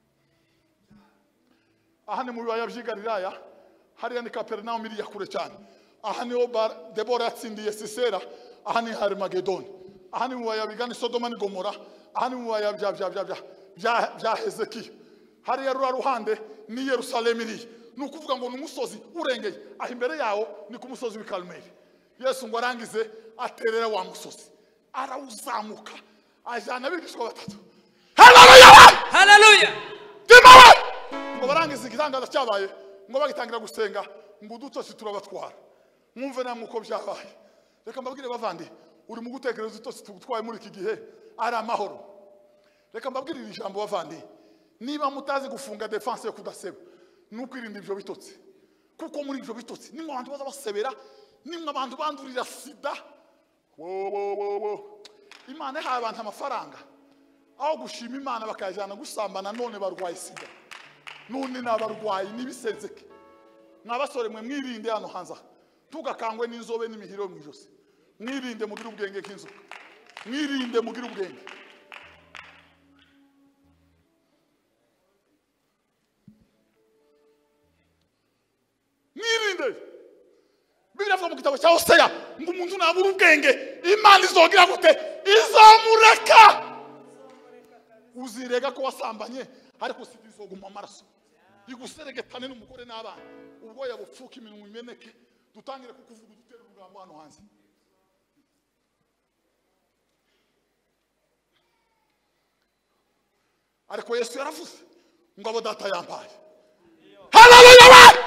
Aha ni mu bibaya by'i Galilaya hariya ni Kaperinaumu iriya kure cyane. Aha niho Debora yatsindiye Sisera. Aha ni Harimagedoni. Aha ni mu bibaya bigana Sodoma ni Gomora. Aha ni mu bibaya bya bya bya bya bya Hezekiya. Hariya rura ruhande ni Yerusalemu iriya. Ni ukuvuga ngo ni umusozi urengeye. Aho imbere yawo ni ku musozi w'i Karumeli. Yesu ngo arangize aterera wa musozi arawuzamuka ajana abigishwa batatu. Haleluya Hallelujah. Timawe ngo barangize igitangaza cyabaye ngo bagitangira gusenga ngo udutose turabatwara. Mwumve namwe uko byabaye. Reka mbabwire bavandi uri mu gutekereza udutose tugutwaye muri iki gihe ari amahoro. Reka mbabwire iri jambo bavandi niba mutazi gufunga defense yo kudaseba nukwirinda ibyo bitotsi kuko muri ibyo bitotsi nimwe abantu baza basebera nimwe abantu bandurira sida. wo wo wo wo Imana yahaye abantu amafaranga aho gushima Imana bakajana gusambana none barwaye sida none nabarwaye nibisenzeke. Mwabasore mwe mwirinde hano hanze tugakangwe n'inzobe n'imihiro mu ijosi. Mwirinde mugira ubwenge nk'inzoka. Mwirinde mugira ubwenge. Mwirinde. Biblia mu gitabo cya Hosea ngo umuntu nabura ubwenge Imana izogira gute izamureka. Uzirega ko wasambanye ariko sidizoguma amaraso iguseregetane n'umugore n'abana ubwo yabupfuka iminwa imeneke dutangire kukuvuga dutera urugambo hano hanze. Ariko Yesu yaravuze ngo abo data yampaye. Haleluya.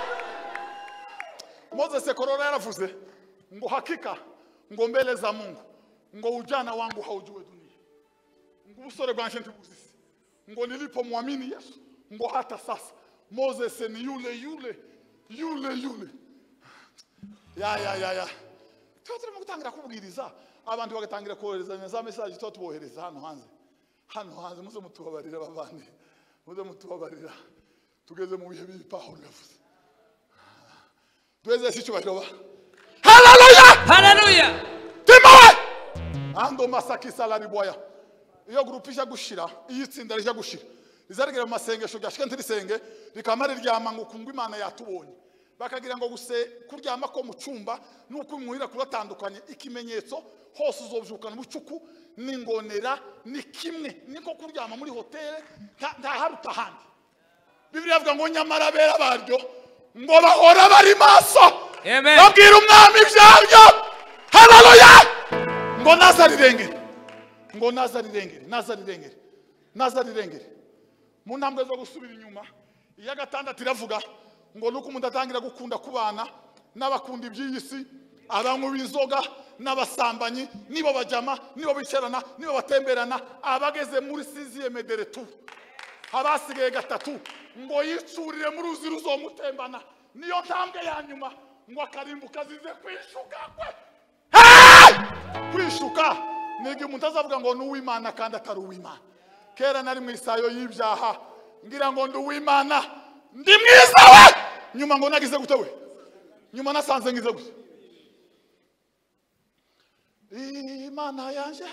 Moses korora yaravuze ngo hakika ngo mbele za Mungu ngo ujana wangu haujue dunia ngo usore bwanje ntibuzisi ngo nilipomwamini Yesu ngo hata sasa Moses ni yule yule yule yule. Ya ya ya ya tutari mu gutangira kubwiriza abantu bagatangira koherezanya za message to tubohereza hano hanze hano hanze muze mutubabarira bavandi muze mutubabarira tugeze mu bihe bibi Pawulo yavuze. Tuweze sicyubahiro ba. Haleluya Hallelujah. Timawe ando masakisa la riboya iyo grupisha gushira iyi tsinda rije gushira izarigera mu masengesho byashika ntirisenge rikamara ryama ngo kungwa Imana yatubonye bakagira ngo guse kuryama ko mu cyumba nuko muhira kuratandukanye ikimenyetso hose uzobyukana bucuku ningonera ni kimwe niko kuryama muri hotel nta haruta handi. Biblia yavuga ngo nyamara bera baryo ngo bahora bari maso. Amen. Babwira umwami byabyo. Haleluya. Ngo nazarirengere ngo nazarirengere nazarirengere nazarirengere mu ntambwe zo gusubira inyuma. Iya gatandatu iravuga ngo nuko umuntu atangira gukunda kubana n'abakunda iby'iyisi abanywa b'inzoga n'abasambanyi nibo bajama nibo bicarana nibo batemberana abageze muri sixième de retour habasigaye gatatu ngo yicurire mu ruzi ruzomutembana niyo ntambwe ya nyuma ngo akarimbuka zize kwishuka kwe. Kwishuka nige umuntu azavuga ngo ni uw'Imana kandi atari uw'Imana. Kera nari mu isayo y'ibyaha ngira ngo ndi uw'Imana ndi mwiza we nyuma ngo nagize gute we nyuma nasanze ngize gute. Imana yanje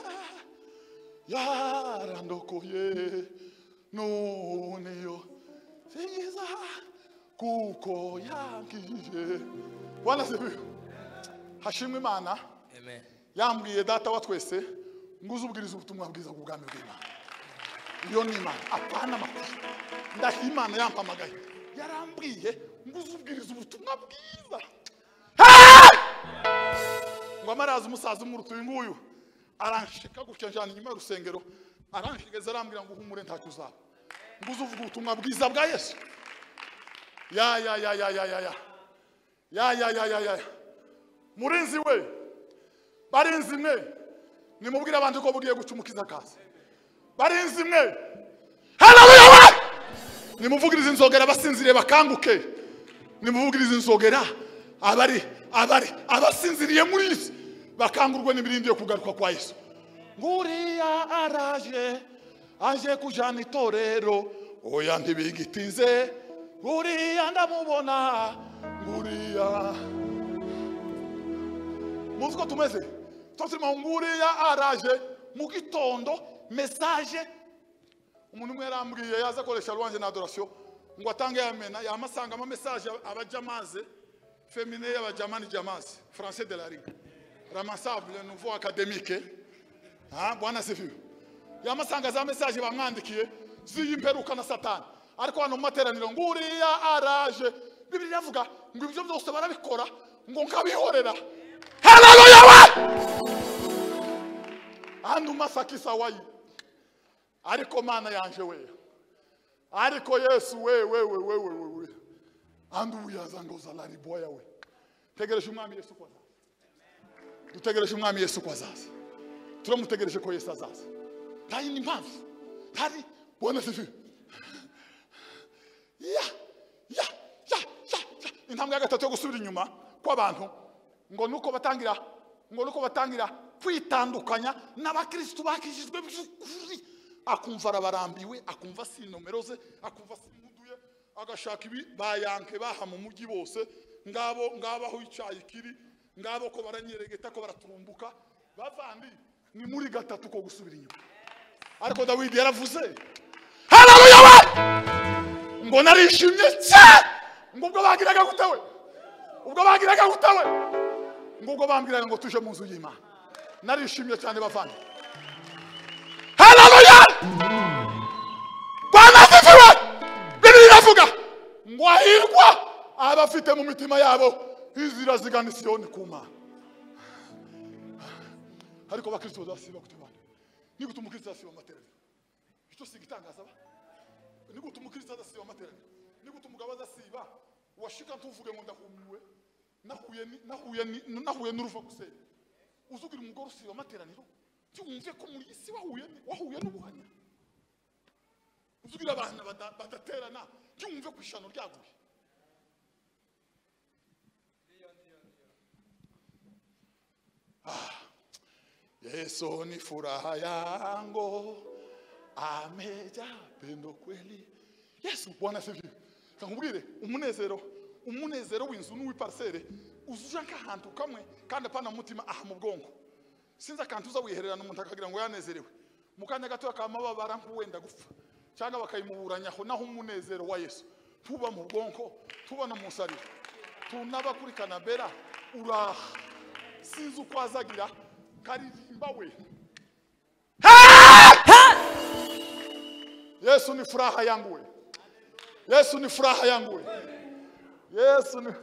yarandokoye nuniyo singiza kuko yankije. Bwana sifiwe. Hashimwe Imana. Amen. yambwiye data wa twese ngo uzubwiriza ubutumwa bwiza bw'ubwami bw'Imana. Iyo ni Imana apana amakuru. Ndahimana yampamagaye yarambwiye ngo uzubwiriza ubutumwa bwiza. Ngo amaraza umusaza umurutuye nguyu aranshika gutya njana nyuma y'urusengero aranshigeza arambwira ngo uhumure ntacyo uzaba. Ngo uzuvuga ubutumwa bwiza bwa Yesu. Ya ya ya ya ya ya ya ya ya ya ya ya murinzi we barinzi mwe nimubwire abantu ko bugiye gucumukiza kazi barinzi mwe haleluya nimuvugiriza inzogera basinziriye bakanguke nimuvugiriza inzogera abari abari abasinziriye muri isi bakangurwe n'ibirindi yo kugaruka kwa Yesu. Nguriya araje aje kujana itorero oya ntibigitinze nguriya ndamubona nguriya muvuko tumeze tosima nguriya araje mu gitondo message umuntu umwe yarambwiye yaza koresha rwanje na adoration ngo atange yamena yamasanga ama message abajamaze féminin y'abajamani jamaze français de la ligue ramassable nouveau académique ah bwana sefu yamasanga za message bamwandikiye ziyimperuka na satani ariko hano materaniro nguriya araje Biblia yavuga ngo ibyo byose barabikora ngo nkabihorera. Haleluya! Andu masakisa wayi ariko mana yanje we ariko Yesu we we we we we we andu uyaza ngo zalari boya we tegereje umwami Yesu kwa zaza dutegereje umwami Yesu kwa zaza turamutegereje ko Yesu azaza tayi ni mpamvu hari bwana sefu ya ya ya ya intambwe ya gatatu yo gusubira inyuma kw'abantu ngo nuko batangira ngo nuko batangira kwitandukanya n'abakristo bakishijwe by'ukuri akumva arabarambiwe akumva si nomero ze akumva si muduye agashaka ibi bayanke baha mu mugi bose ngabo ngabaho icyayi kiri ngabo ko baranyeregeta ko baraturumbuka bavandi ni muri gatatu ko gusubira inyuma. Ariko Dawidi yaravuze haleluya ngo narishimye cyane ngo ubwo bagiraga gutawe ubwo bagiraga gutawe ngo ubwo bambwiraga ngo tuje mu nzu y'Imana narishimye cyane bavandi. Haleluya Bwana asifiwe. Biblia iravuga ngo ahirwa abafite mu mitima yabo izira zigana Siyoni kuma. Ariko bakristo bazasiba kutubana niko tumukristo asiba materaniro icyo sigitangaza ba niko tumukristo asiba materaniro niko tumugaba azasiba washika ntuvuge ngo ndahumiwe nahuye nahuye nahuye n'uruva gusenya uzugira umugoro usiba materaniro cyumve ko muri isi wahuye wahuye n'ubuhanya uzugira abana badaterana cyumve ku ishano ryaguye. Ah Yesu ni furaha yangu ameja pendo kweli. Yesu Bwana asifiwe. Kakubwire umunezero umunezero w'inzu n'uwiparsere uzuja nkahantu kamwe kandi pana mutima aha mu bwongo sinza kantuza wihererana umuntu akagira ngo yanezerewe mukanya gato akamababara nkuwenda gupfa cyangwa bakayimuburanyaho naho umunezero wa Yesu tuba mu bwongo tuba no musariro tunaba kuri kanabera ura sinzu kwazagira karirimba we. Yesu ni furaha yangu we. Yesu ni furaha yangu we. Yesu ni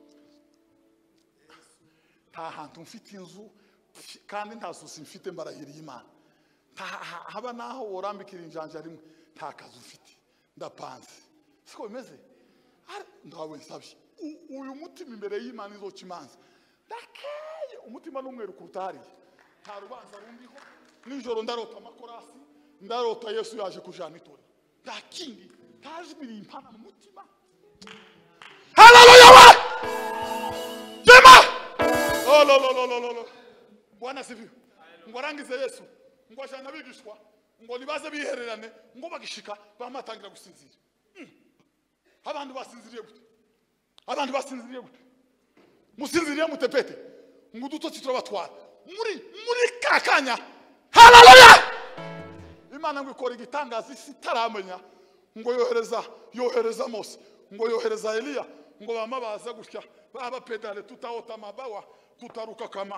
tahantu mfite inzu kandi ntasusi mfite mbarahiriye Imana haba naho worambikira injanja rimwe ntakazu mfite ndapanze siko bimeze ndawe nsabye uyu mutima imbere y'Imana izokimanza ndakeye umutima n'umweru kurutari nta rubanza rumbiho nijoro ndarota amakorasi ndarota Yesu yaje kujana itora ndakindi taje biri impana mu mutima. Haleluya Jema oh lo lo lo lo lo Bwana sifi ngo arangize Yesu ngo ajana bigishwa ngo nibaze bihererane ngo bagishika bamatangira gusinzira. Abantu basinziriye gute abantu basinziriye gute musinziriye mutepete ngo dutotsi turabatwara muri muri kakanya. Haleluya Imana ngo ikora igitangaza isi taramenya ngo yohereza yohereza Mose ngo yohereza Eliya ngo bamabaza gutya baba pedale tutaota mabawa tutaruka kama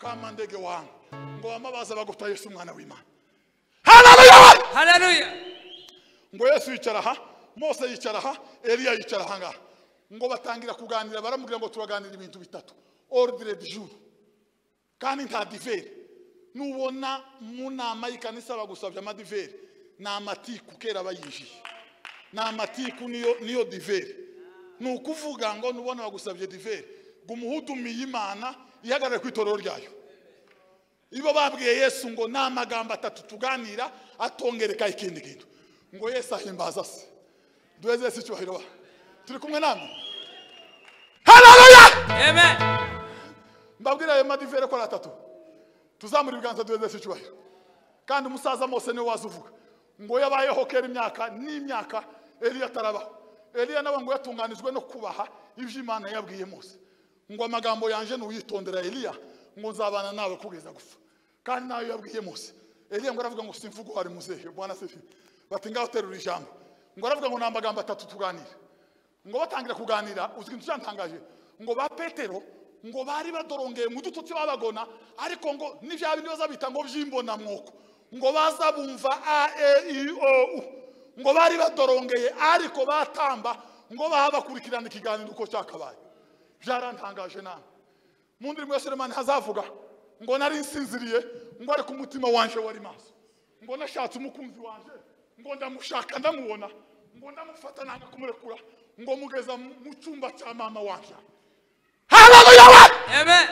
mukamandege wangu ngo bamabaza baguta Yesu umwana w'Imana. Haleluya! Haleluya! Ngo Yesu yicara aha, Mose yicara aha, Eliya yicara aha ngaha. Ngo batangira kuganira baramubwira ngo turaganira ibintu bitatu. Ordre du jour. Kandi nta diveri. Nubona mu nama y'ikanisa bagusabye amadiveri. Na amatiku kera bayinjiye. Na amatiku niyo niyo diveri. Nukuvuga ngo nubona bagusabye diveri. Gumuhudumiye Imana ihagarare ku itorero ryayo. Ibo babwiye Yesu ngo na magambo atatu tuganira atongereka ikindi kintu. Ngo Yesu ahimbaza se. Duweze Yesu cyuhiro. Turi kumwe namwe. Haleluya! Amen. Mbabwira ayo madivere ko atatu. Tuzamura ibiganza duweze Yesu cyuhiro. Kandi umusaza Mose ne wazuvuga. Ngo yabayeho kera imyaka n'imyaka Eliya tarabaho. Eliya nawe ngo yatunganijwe no kubaha ivyo Imana yabwiye Mose. Ngo amagambo yanje n'uyitondera Eliya ngo nzabana nawe kugeza gufa. Kandi nayo yabwiye Mose. Eliya ngo aravuga ngo simvugo hari muzehe Bwana Sefi. Bati ngaho terura ijambo. Ngo aravuga ngo namagambo atatu tuganira. Ngo batangira kuganira uzikintu cyantangaje. Ngo ba Petero ngo bari badorongeye mu dututsi babagona ariko ngo n'ivya bindi bazabita ngo vyimbona mwoko. Ngo baza bumva a e i o u. Ngo bari badorongeye ariko batamba ngo bahabakurikirana ikiganiro uko cyakabaye. Byarantangaje namwe. Mu ndimi ya Selemani hazavuga ngo nari nsinziriye ngo ari ku mutima wanje wari maso. Ngo nashatse umukunzi wanje ngo ndamushaka ndamubona ngo ndamufata nanga kumurekura ngo mugeza mu cyumba cya mama wanje. Haleluya! Amen.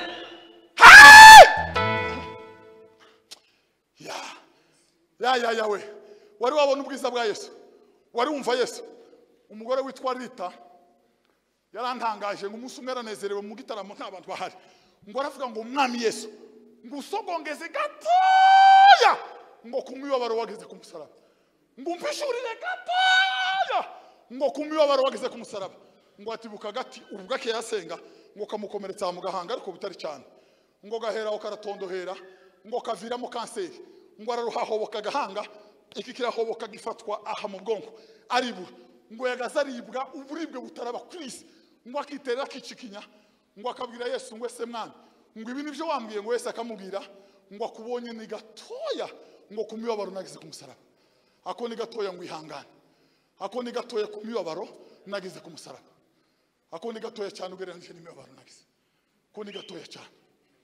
Ya. Ya ya ya we. Wari wabona ubwiza bwa Yesu. Wari wumva Yesu. Umugore witwa Rita yarantangaje ngo umunsi umwe aranezerewe mu gitaramo ntabantu bahari. Ngo aravuga ngo umwami Yesu ngo usogongeze gatoya ngo kumwibabaro wageze ku musaraba. Ngo umpishurire gatoya ngo kumwibabaro wageze ku musaraba. Ngo atibuka gati ubwake yasenga ngo kamukomeretsa mu gahanga ariko butari cyane. Ngo gahera ukaratondohera ngo kaviramo kanseri. Ngo araruhahoboka gahanga iki kirahoboka gifatwa aha mu bwonko aribu. Ngo yagazaribwa uburibwe butaraba kwisi. Ngo akiterera kicikinya ngo akabwira Yesu ngo ese mwana ngo ibi nivyo wambwiye ngo Yesu akamubwira ngo akubonye ni gatoya ngo kumibabaro nagize ku musaraba. Ako ni gatoya ngo ihangane. Ako ni gatoya kumibabaro nagize ku musaraba. Ako ni gatoya cyane ugereranije n'imibabaro nagize. Ako ni gatoya cyane.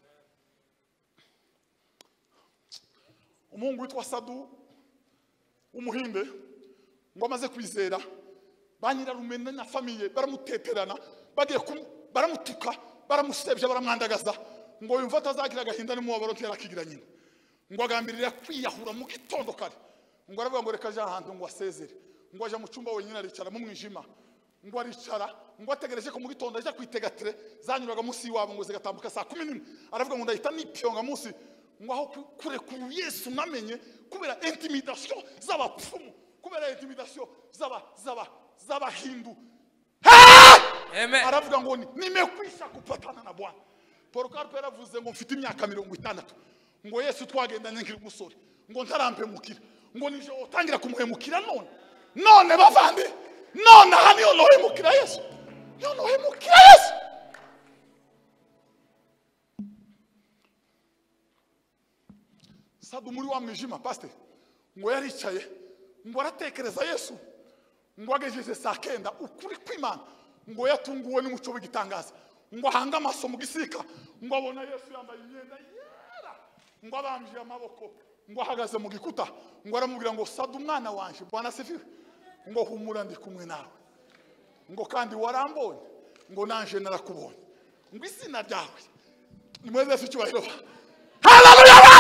Umungu witwa Sadu umuhinde ngo amaze kwizera banyira rumena na famille baramuteterana bagiye baramutuka baramusebya baramwandagaza ngo yumva atazagira gahinda n'umubabaro ntiyarakigira nyine. Ngo agambirira kwiyahura mu gitondo kare. Ngo aravuga ngo reka ja hantu ngo asezere. Ngo aje mu cyumba wenyine aricara mu mwijima. Ngo aricara ngo ategereje ko mu gitondo aje kwitegatire zanyuraga munsi wabo ngo zigatambuka saa kumi n'imwe. Aravuga ngo ndahita nipyonga munsi ngo aho kure ku Yesu namenye kubera intimidation z'abapfumu kubera intimidation zaba zaba zaba hindu. Amen. Aravuga ngo nimekwisha kupatana na Bwana. Paul Carpe yaravuze ngo mfite imyaka mirongo itandatu. Ngo Yesu twagendanye nkiri umusore. Ngo ntarampe mukira. Ngo nije utangira kumuhemukira none. None bavandi. None hani olohemukira Yesu. Yo olohemukira Yesu. Sadu muri wa mwijima pastor. Ngo yaricaye. Ngo aratekereza Yesu. Ngo agejeje saa kenda ukuri kw'Imana. Ngo yatunguwe n'umuco w'igitangaza. Ngo hanga amaso mu gisika. Ngo abona Yesu yambaye imyenda yera. Ngo abambye amaboko. Ngo ahagaze mu gikuta. Ngo aramubwira ngo Sadu umwana wanje Bwana Sefiwe. Ngo humura ndi kumwe nawe. Ngo kandi warambonye. Ngo nanje narakubonye. Ngo izina ryawe nimweze Yesu cyubahiro. Haleluya!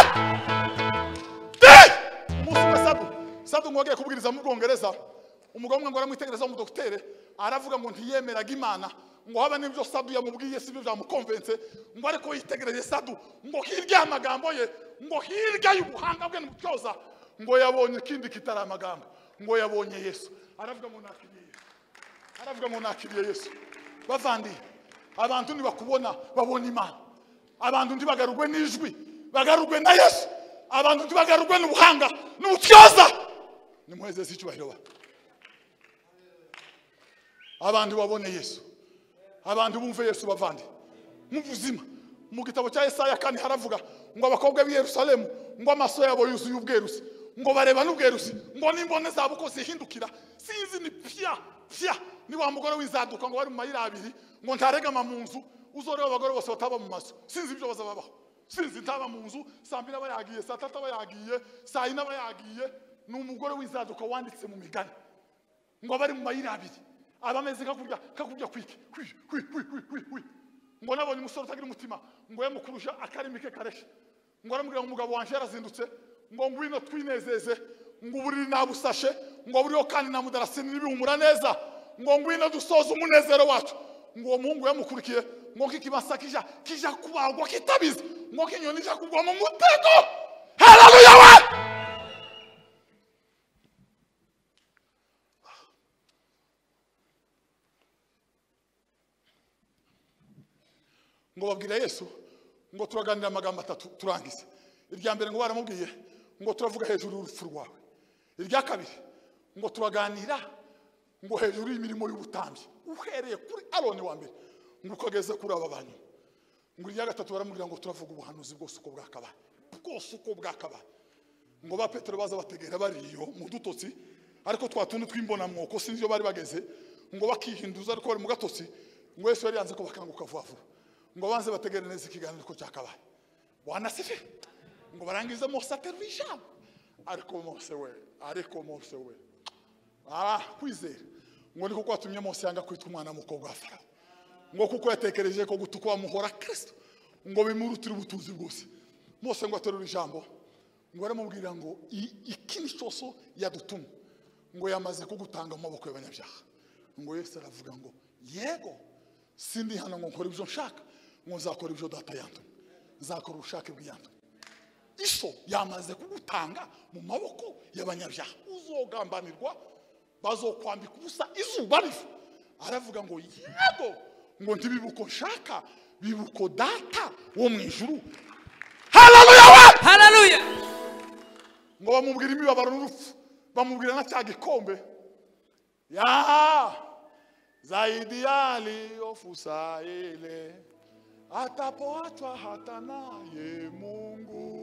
Musa Sadu. Sadu ngo agiye kubwiriza mu Bwongereza. Umugabo umwe ngo aramwitegereza mu docteur aravuga ngo ntiyemeraga Imana ngo haba n'ibyo Sadu yamubwiye sibyo byamukonvense ngo ariko yitegereje Sadu ngo hirya amagambo ye ngo hirya y'ubuhanga bwe n'ubutyoza ngo yabonye kindi kitari amagambo ngo yabonye Yesu. Aravuga ngo nakiriye aravuga ngo nakiriye Yesu. Bavandi abantu ni bakubona babona Imana. Abantu ndi bagarugwe n'ijwi bagarugwe na Yesu. Abantu ndi bagarugwe n'ubuhanga n'ubutyoza nimweze icyubahiro. Abantu babone Yesu. Abantu bumve Yesu bavandi. Mu buzima mu gitabo cya Yesaya kandi haravuga ngo abakobwa b'i Yerusalemu ngo amaso yabo yuzuye ubwerusi ngo bareba n'ubwerusi ngo nimbone zabo ko zihindukira sinzi ni pya pya ni wa mugore wizaduka ngo bari mu mayira abiri ngo ntaregama mu nzu uzoreba abagore bose bataba mu maso sinzi ibyo bazababaho sinzi ntaba mu nzu saa mbiri aba yagiye saa tatu aba yagiye saa yine aba yagiye ni umugore wizaduka wanditse mu migani ngo bari mu mayira abiri abameze kakujya kakujya kwiki kwi kwi kwi kwi kwi ngo nabonye umusore utagira umutima ngo yamukurusha akarimike karesha ngo aramubwira ngo umugabo wanje yarazindutse ngo ngwino twinezeze ngo uburiri nabusashe ngo buriyo kandi na mudarasini n'ibihumura neza ngo ngwino dusoza umunezero wacu ngo uwo muhungu yamukurikiye ngo kikibasa kija kija kubagwa kitabiza ngo kinyoni kija kugwa mu mutego. Haleluya we ngo babwira Yesu ngo turaganira amagambo atatu turangize. Irya mbere ngo baramubwiye ngo turavuga hejuru y'urupfu rwawe. Irya kabiri ngo turaganira ngo hejuru y'imirimo y'ubutambyi uhereye kuri Aroni wa mbere ngo ukageze kuri aba bantu. Ngo irya gatatu baramubwira ngo turavuga ubuhanuzi bwose uko bwakabaye bwose uko bwakabaye. Ngo ba Petero baza bategera bariyo mu dutotsi ariko twatundi twimbona mwoko sinzi yo bari bageze ngo bakihinduza ariko bari mu gatotsi ngo Yesu yari yanze ko bakanguka vuba vuba ngo banze bategere neza ikiganiro ko cyakabaye. Bwana sifi ngo barangize Mose aterura ijambo ariko Mose we ariko Mose we ah kwizera ngo niko kwatumye Mose yanga kwitwa umwana mukobwa wa Farawo ngo kuko yatekereje ko gutukwa muhora Kristo ngo bimurutira ubutunzi bwose. Mose ngo aterura ijambo ngo aramubwira ngo ikini cyose yadutumye ngo yamaze kugutanga mu maboko y'abanyabyaha. Ngo Yesu aravuga ngo yego sindi hano ngo nkora ibyo nshaka ngo nzakora ibyo data yantumye nzakora ubushake bw'yantumye. Iso yamaze kugutanga mu maboko y'abanyabyaha uzogambanirwa bazokwambika ubusa izuba rifu. Aravuga ngo yego ngo ntibibuko nshaka bibuko data wo mu ijuru. Haleluya haleluya ngo bamubwira imibabaro n'urupfu bamubwira na cya gikombe ya zaidi yali ofusaile atapoachwa hata naye Mungu.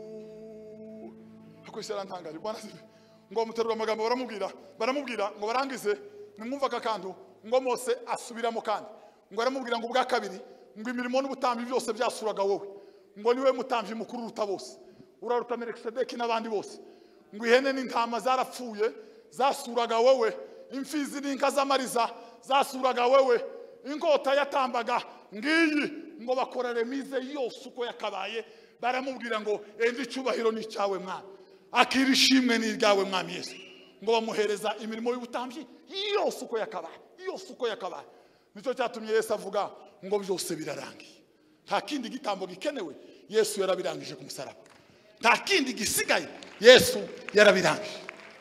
Akwishera ntangari Bwana sifi ngo muterura amagambo baramubwira baramubwira ngo barangize nimwumvaga kantu ngo Mose asubiramo kandi ngo aramubwira ngo ubwa kabiri ngo imirimo n'ubutambi byose byasuraga wowe ngo niwe mutambi mukuru ruta bose uraruta Melikisedeki n'abandi bose ngo ihene n'intama zarapfuye zasuraga wowe imfizi n'inka z'amariza zasuraga wowe inkota yatambaga ngiyi ngo bakorere mize yose uko yakabaye. Baramubwira ngo endi icubahiro ni cyawe mwana akirishimwe ni ryawe mwami Yesu ngo bamuhereza imirimo y'ubutambyi yose uko yakabaye yose uko yakabaye. Nicyo cyatumye Yesu avuga ngo byose birarangiye nta kindi gitambo gikenewe Yesu yarabirangije ku musaraba nta kindi gisigaye Yesu yarabirangije.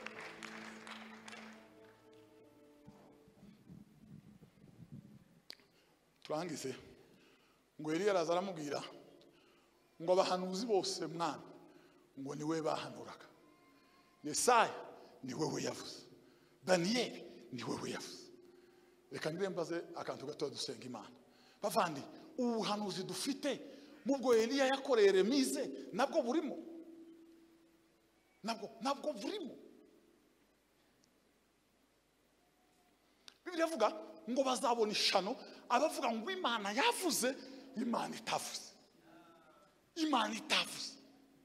Turangize ngo Eliya araza aramubwira ngo abahanuzi bose mwana ngo niwe bahanuraga. Yesaya ni wewe yavuze Danieli ni wewe yavuze. Reka ngirembaze akantu gato dusenga Imana bavandi ubuhanuzi dufite mubwo Eliya yakoreye remize nabwo burimo nabwo nabwo burimo. Bibiliya ivuga ngo bazabona ishano abavuga ngo Imana yavuze Imana itavuze Imana itavuze.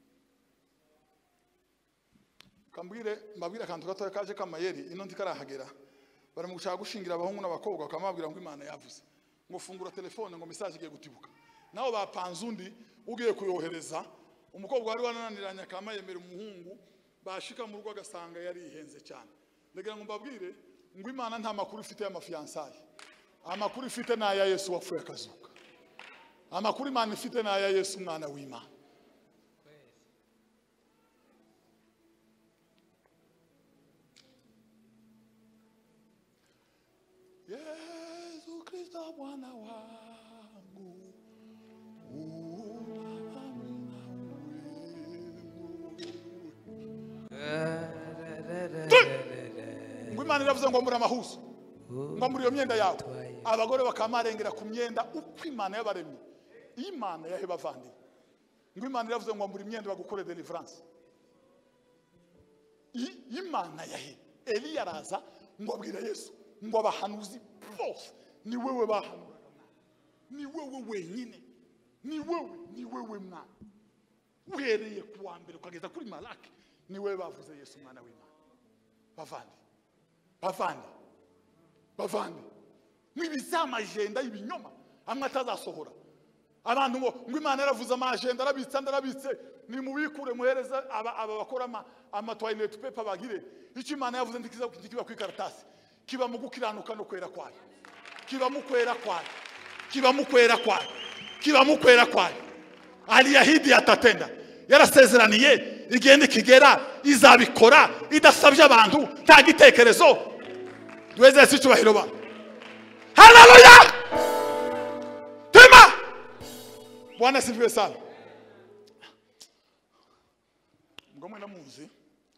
Kambwire mbabwira akantu gato kaje kamayeri ino ndikarahagera baramugushaka gushingira abahungu n'abakobwa bakamabwira ngo Imana yavuze ngo fungura telefone ngo message igiye gutibuka naho bapanze undi ugiye kuyohereza umukobwa wari wananiranya kamayemera umuhungu bashika mu rugo agasanga yari ihenze cyane. Ndagira ngo mbabwire ngo Imana nta makuru ifite y'amafiansaye amakuru ifite na ya Yesu wapfuye akazuka. Amakuru Imana ifite na ya Yesu umwana w'Imana. Yesu Kristo Bwana wangu ngo Imana iravuze ngo muri amahuzo ngo muri iyo myenda yawe abagore bakamarengera ku myenda uko Imana yabaremye Imana yahe bavandi ngo Imana iravuze ngo ambura imyenda bagukore deliverance. Imana yahe Eliya araza ngo abwira Yesu ngo abahanuzi bose ni wewe bahanuraga, ni wewe wenyine, ni wewe ni wewe mwana uhereye kuwa mbere ukageza kuri Malaki, ni wewe bavuze Yesu mwana w'Imana. Bavandi bavandi bavandi mwibizama agenda y'ibinyoma amwe atazasohora. Abantu ngo ngo Imana yaravuze amagenda arabitsa ndarabitse ni mubikure muhereza aba aba bakora ama ama toilet paper bagire icyo Imana yavuze ndikiza kiba ku ikaratasi kiba mu gukiranuka no kwera kwayo, kiba mu kwera kwayo, kiba mu kwera kwayo, kiba mu kwera kwayo. Aliyahidi atatenda, yarasezeraniye igende kigera izabikora idasabye abantu nta gitekerezo. Duweze sicubahiro ba. Haleluya! Tema! Bwana sifiwe sana. Ngomwe namuzi.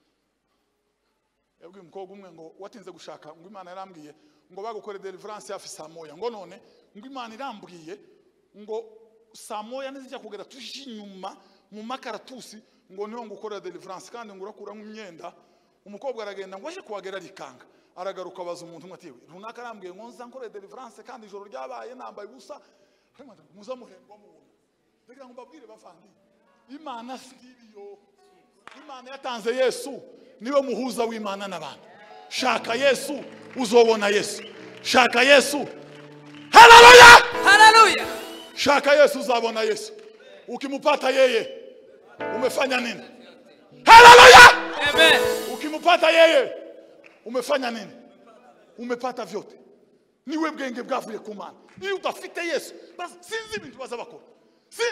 Yabwiye umukobwa umwe ngo watinze gushaka ngo Imana yarambwiye ngo bagukore deliverance hafi saa moya, ngo none ngo Imana irambwiye ngo saa moya nizijya kugera tushi nyuma mu makaratusi ngo niho ngukora deliverance kandi ngo urakura nk'imyenda. Umukobwa aragenda ngo aje kuwagera rikanga, aragaruka baza umuntu umwe runaka arambwiye ngo nza nkore deliverance kandi ijoro ryabaye nambaye ubusa. Muza muhendwa mu buntu. Ndagira ngo mbabwire bavandi Imana siriyo. Imana yatanze Yesu niwe muhuza w'Imana n'abantu. Shaka Yesu uzobona Yesu. Shaka Yesu. Haleluya! Haleluya! Shaka Yesu uzabona Yesu. Ukimupata yeye umefanya nini? Haleluya! Amen. Ukimupata yeye umefanya nini? Umepata vyote. Niwe bwenge bwavuye ku Mana. Iyo udafite Yesu basi sinzi ibintu bazabakora. Si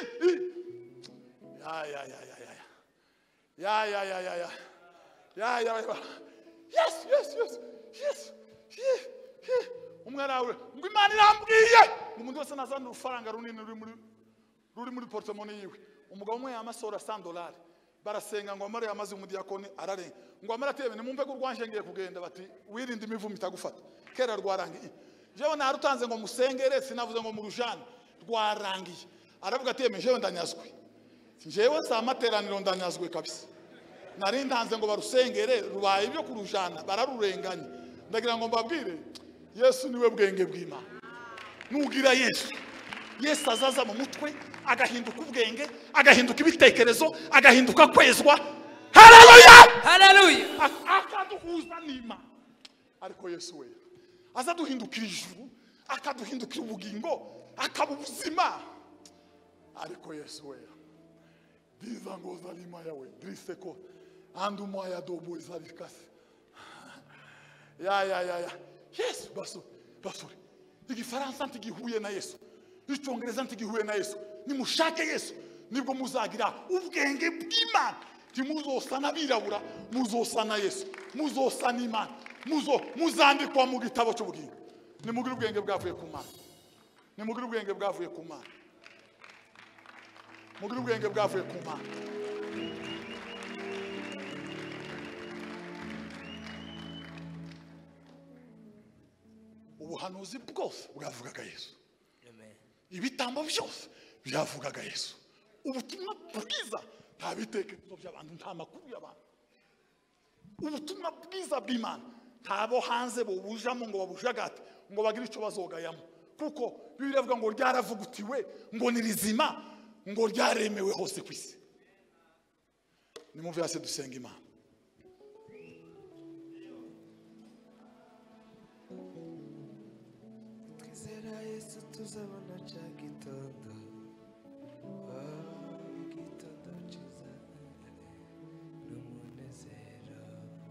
ya ya ya ya ya. Ya ya ya ya ya. Ya ya ya. Yes yes yes. Yes. Yes. Umwana we ngo Imana irambwiye umuntu wese nazana urufaranga runini ruri muri ruri muri portemone yiwe. Umugabo umwe yamasora cent dollars barasenga ngo amare yamaze umudiyakoni ararenga ngo amara atebe ni mumpe kurwanje ngiye kugenda bati wirinde imivumo itagufata kera rwarangiye. Jewe narutanze ngo musengere sinavuze ngo murujane rwarangiye. Aravuga ati jewe ndanyazwe. Jewe sa materaniro ndanyazwe kabisa. Nari ndanze ngo barusengere rubaye ibyo kurujana bararurenganye. Ndagira ngo mbabwire Yesu niwe bwenge bw'Imana. Nugira Yesu, Yesu azaza mu mutwe agahinduka ubwenge, agahinduka ibitekerezo, agahinduka kwezwa. Haleluya! Haleluya! Akaduhuza n'Imana. Ariko Yesu we azaduhindukira ijuru, akaduhindukira ubugingo, akabuzima. Ariko Yesu we diza ngoza lima yawe driseko andu moya dobo izabikase. Ya ya ya ya. Yesu baso baso. Igifaransa ntigihuye na Yesu. Icyongereza ntigihuye na Yesu. Nimushake Yesu nibwo muzagira ubwenge bw'Imana. Timuzosana birabura, muzosana Yesu. Muzosana Imana. Muzo muzandikwa mu gitabo cy'ubugingo. Nimugire ubwenge bwavuye ku Mana. Nimugire ubwenge bwavuye ku Mana. Mugire ubwenge bwavuye ku Mana. Ubuhanuzi bwose bwavugaga Yesu. Amen. Ibitambo byose byavugaga Yesu. Ubutumwa bwiza nta bitekerezo by'abantu nta makuru y'abantu. Ubutumwa bwiza bw'Imana ntabo hanze bo bujamo ngo babujagate ngo bagire icyo bazogayamo kuko biravuga ngo ryaravugutiwe ngo ni rizima ngo ryaremewe hose kwisi. Ni mu vyase dusenga Imana. Twizera Yesu tuzabona cya gitondo. Igitondo cyiza n'umunezero.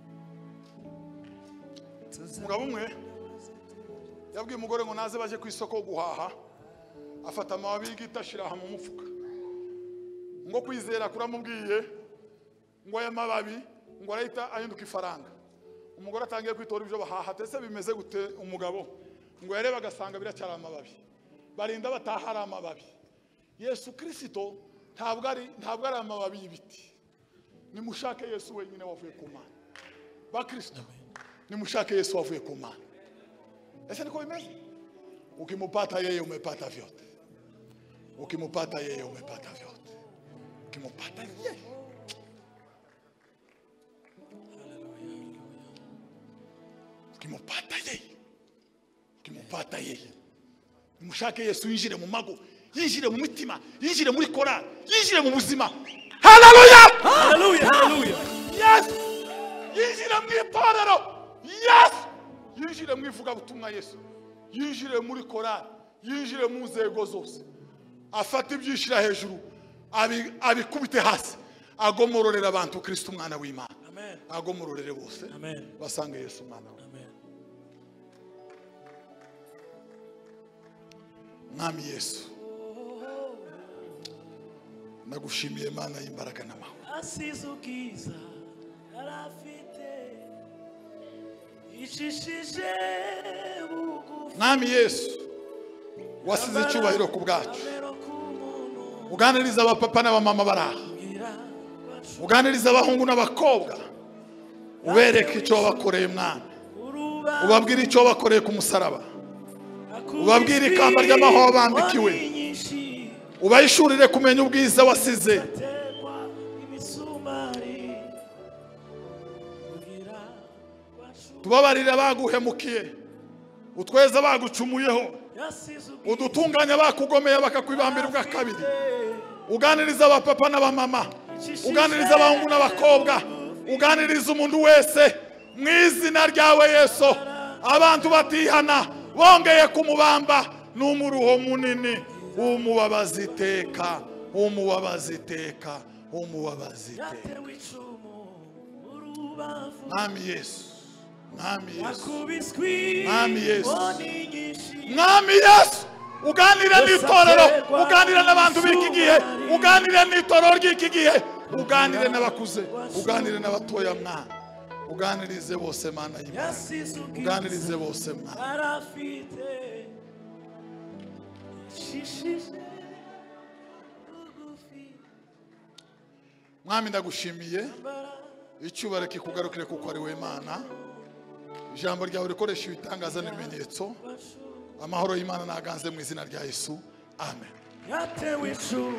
Umugabo umwe yabwiye umugore ngo naze baje ku isoko guhaha, afata amababi y'igiti ashiraha mu mufuka. Ngo kwizera kuramubwiye ngo aya mababi ngo arahita ahinduka ifaranga. Umugore atangiye kwitora ibyo bahaha, tese bimeze gute umugabo? Ngo yareba agasanga biracyari amababi. Barinda batahara amababi. Yesu Kristo ntabwo ari ntabwo ari amababi y'ibiti. Nimushake Yesu wenyine wavuye ku Mana. Ba Kristo nimushake Yesu wavuye ku Mana. Ese niko bimeze? Ukimupata yeye umepata vyote. Ukimpata yeye umepata vyote. Ukimpata yeye. Ukimpata yeye. Ukimpata yeye. Mushake Yesu yinjire mu mago, yinjire mu mitima, yinjire muri korali, yinjire mu buzima. Hallelujah! Hallelujah. Hallelujah. Yes! Yinjire mu itorero. Yes! Yinjire mu ivuga butumwa Yesu. Yinjire muri korali, yinjire mu nzego zose. Afata ibyishira hejuru, abikubite hasi. Agomororera abantu Kristo umwana w'Imana. Amen. Agomororere bose. Amen. Basange Yesu umwana. Amen. Mwami Yesu, nagushimiye Mana y'imbaraga n'amahoro. Asizukiza yarafite ishishije bugufi. Mwami Yesu, wasize icyubahiro ku bwacu. Uganiriza abapapa n'abamama baraha. Uganiriza abahungu n'abakobwa. Ubereke icyo wabakoreye Mwana. Ubabwire icyo wabakoreye ku musaraba. Ubabwire ikamba ry'amahoro bambikiwe. Ubayishurire kumenya ubwiza wasize. Tubabarire baguhemukiye. Utweza bagucumuyeho. Udutunganya bakugomeye bakakwibambira ubwa kabiri. Uganiriza abapapa n'abamama. Uganiriza abahungu n'abakobwa. Uganiriza umuntu wese mu izina ryawe Yesu. Abantu batihana bongeye kumubamba n'umuruho munini. Umubabaza iteka, umubabaza iteka, umubabaza iteka. Mwami Yesu, Mwami Yesu, Mwami Yesu, Mwami Yesu. Uganira n'itorero, uganira n'abantu b'iki gihe, uganira n'itorero ry'iki gihe, uganire n'abakuze, uganire n'abatoya Mwana. Uganirize bose Mana y'Imana. Uganirize bose Mwana. Mwami ndagushimiye. Icyubahiro kikugarukire kuko ari we Mana. Ijambo ryawe rikoresha ibitangaza n'ibimenyetso. Amahoro y'Imana naganze mu izina rya Yesu. Amen.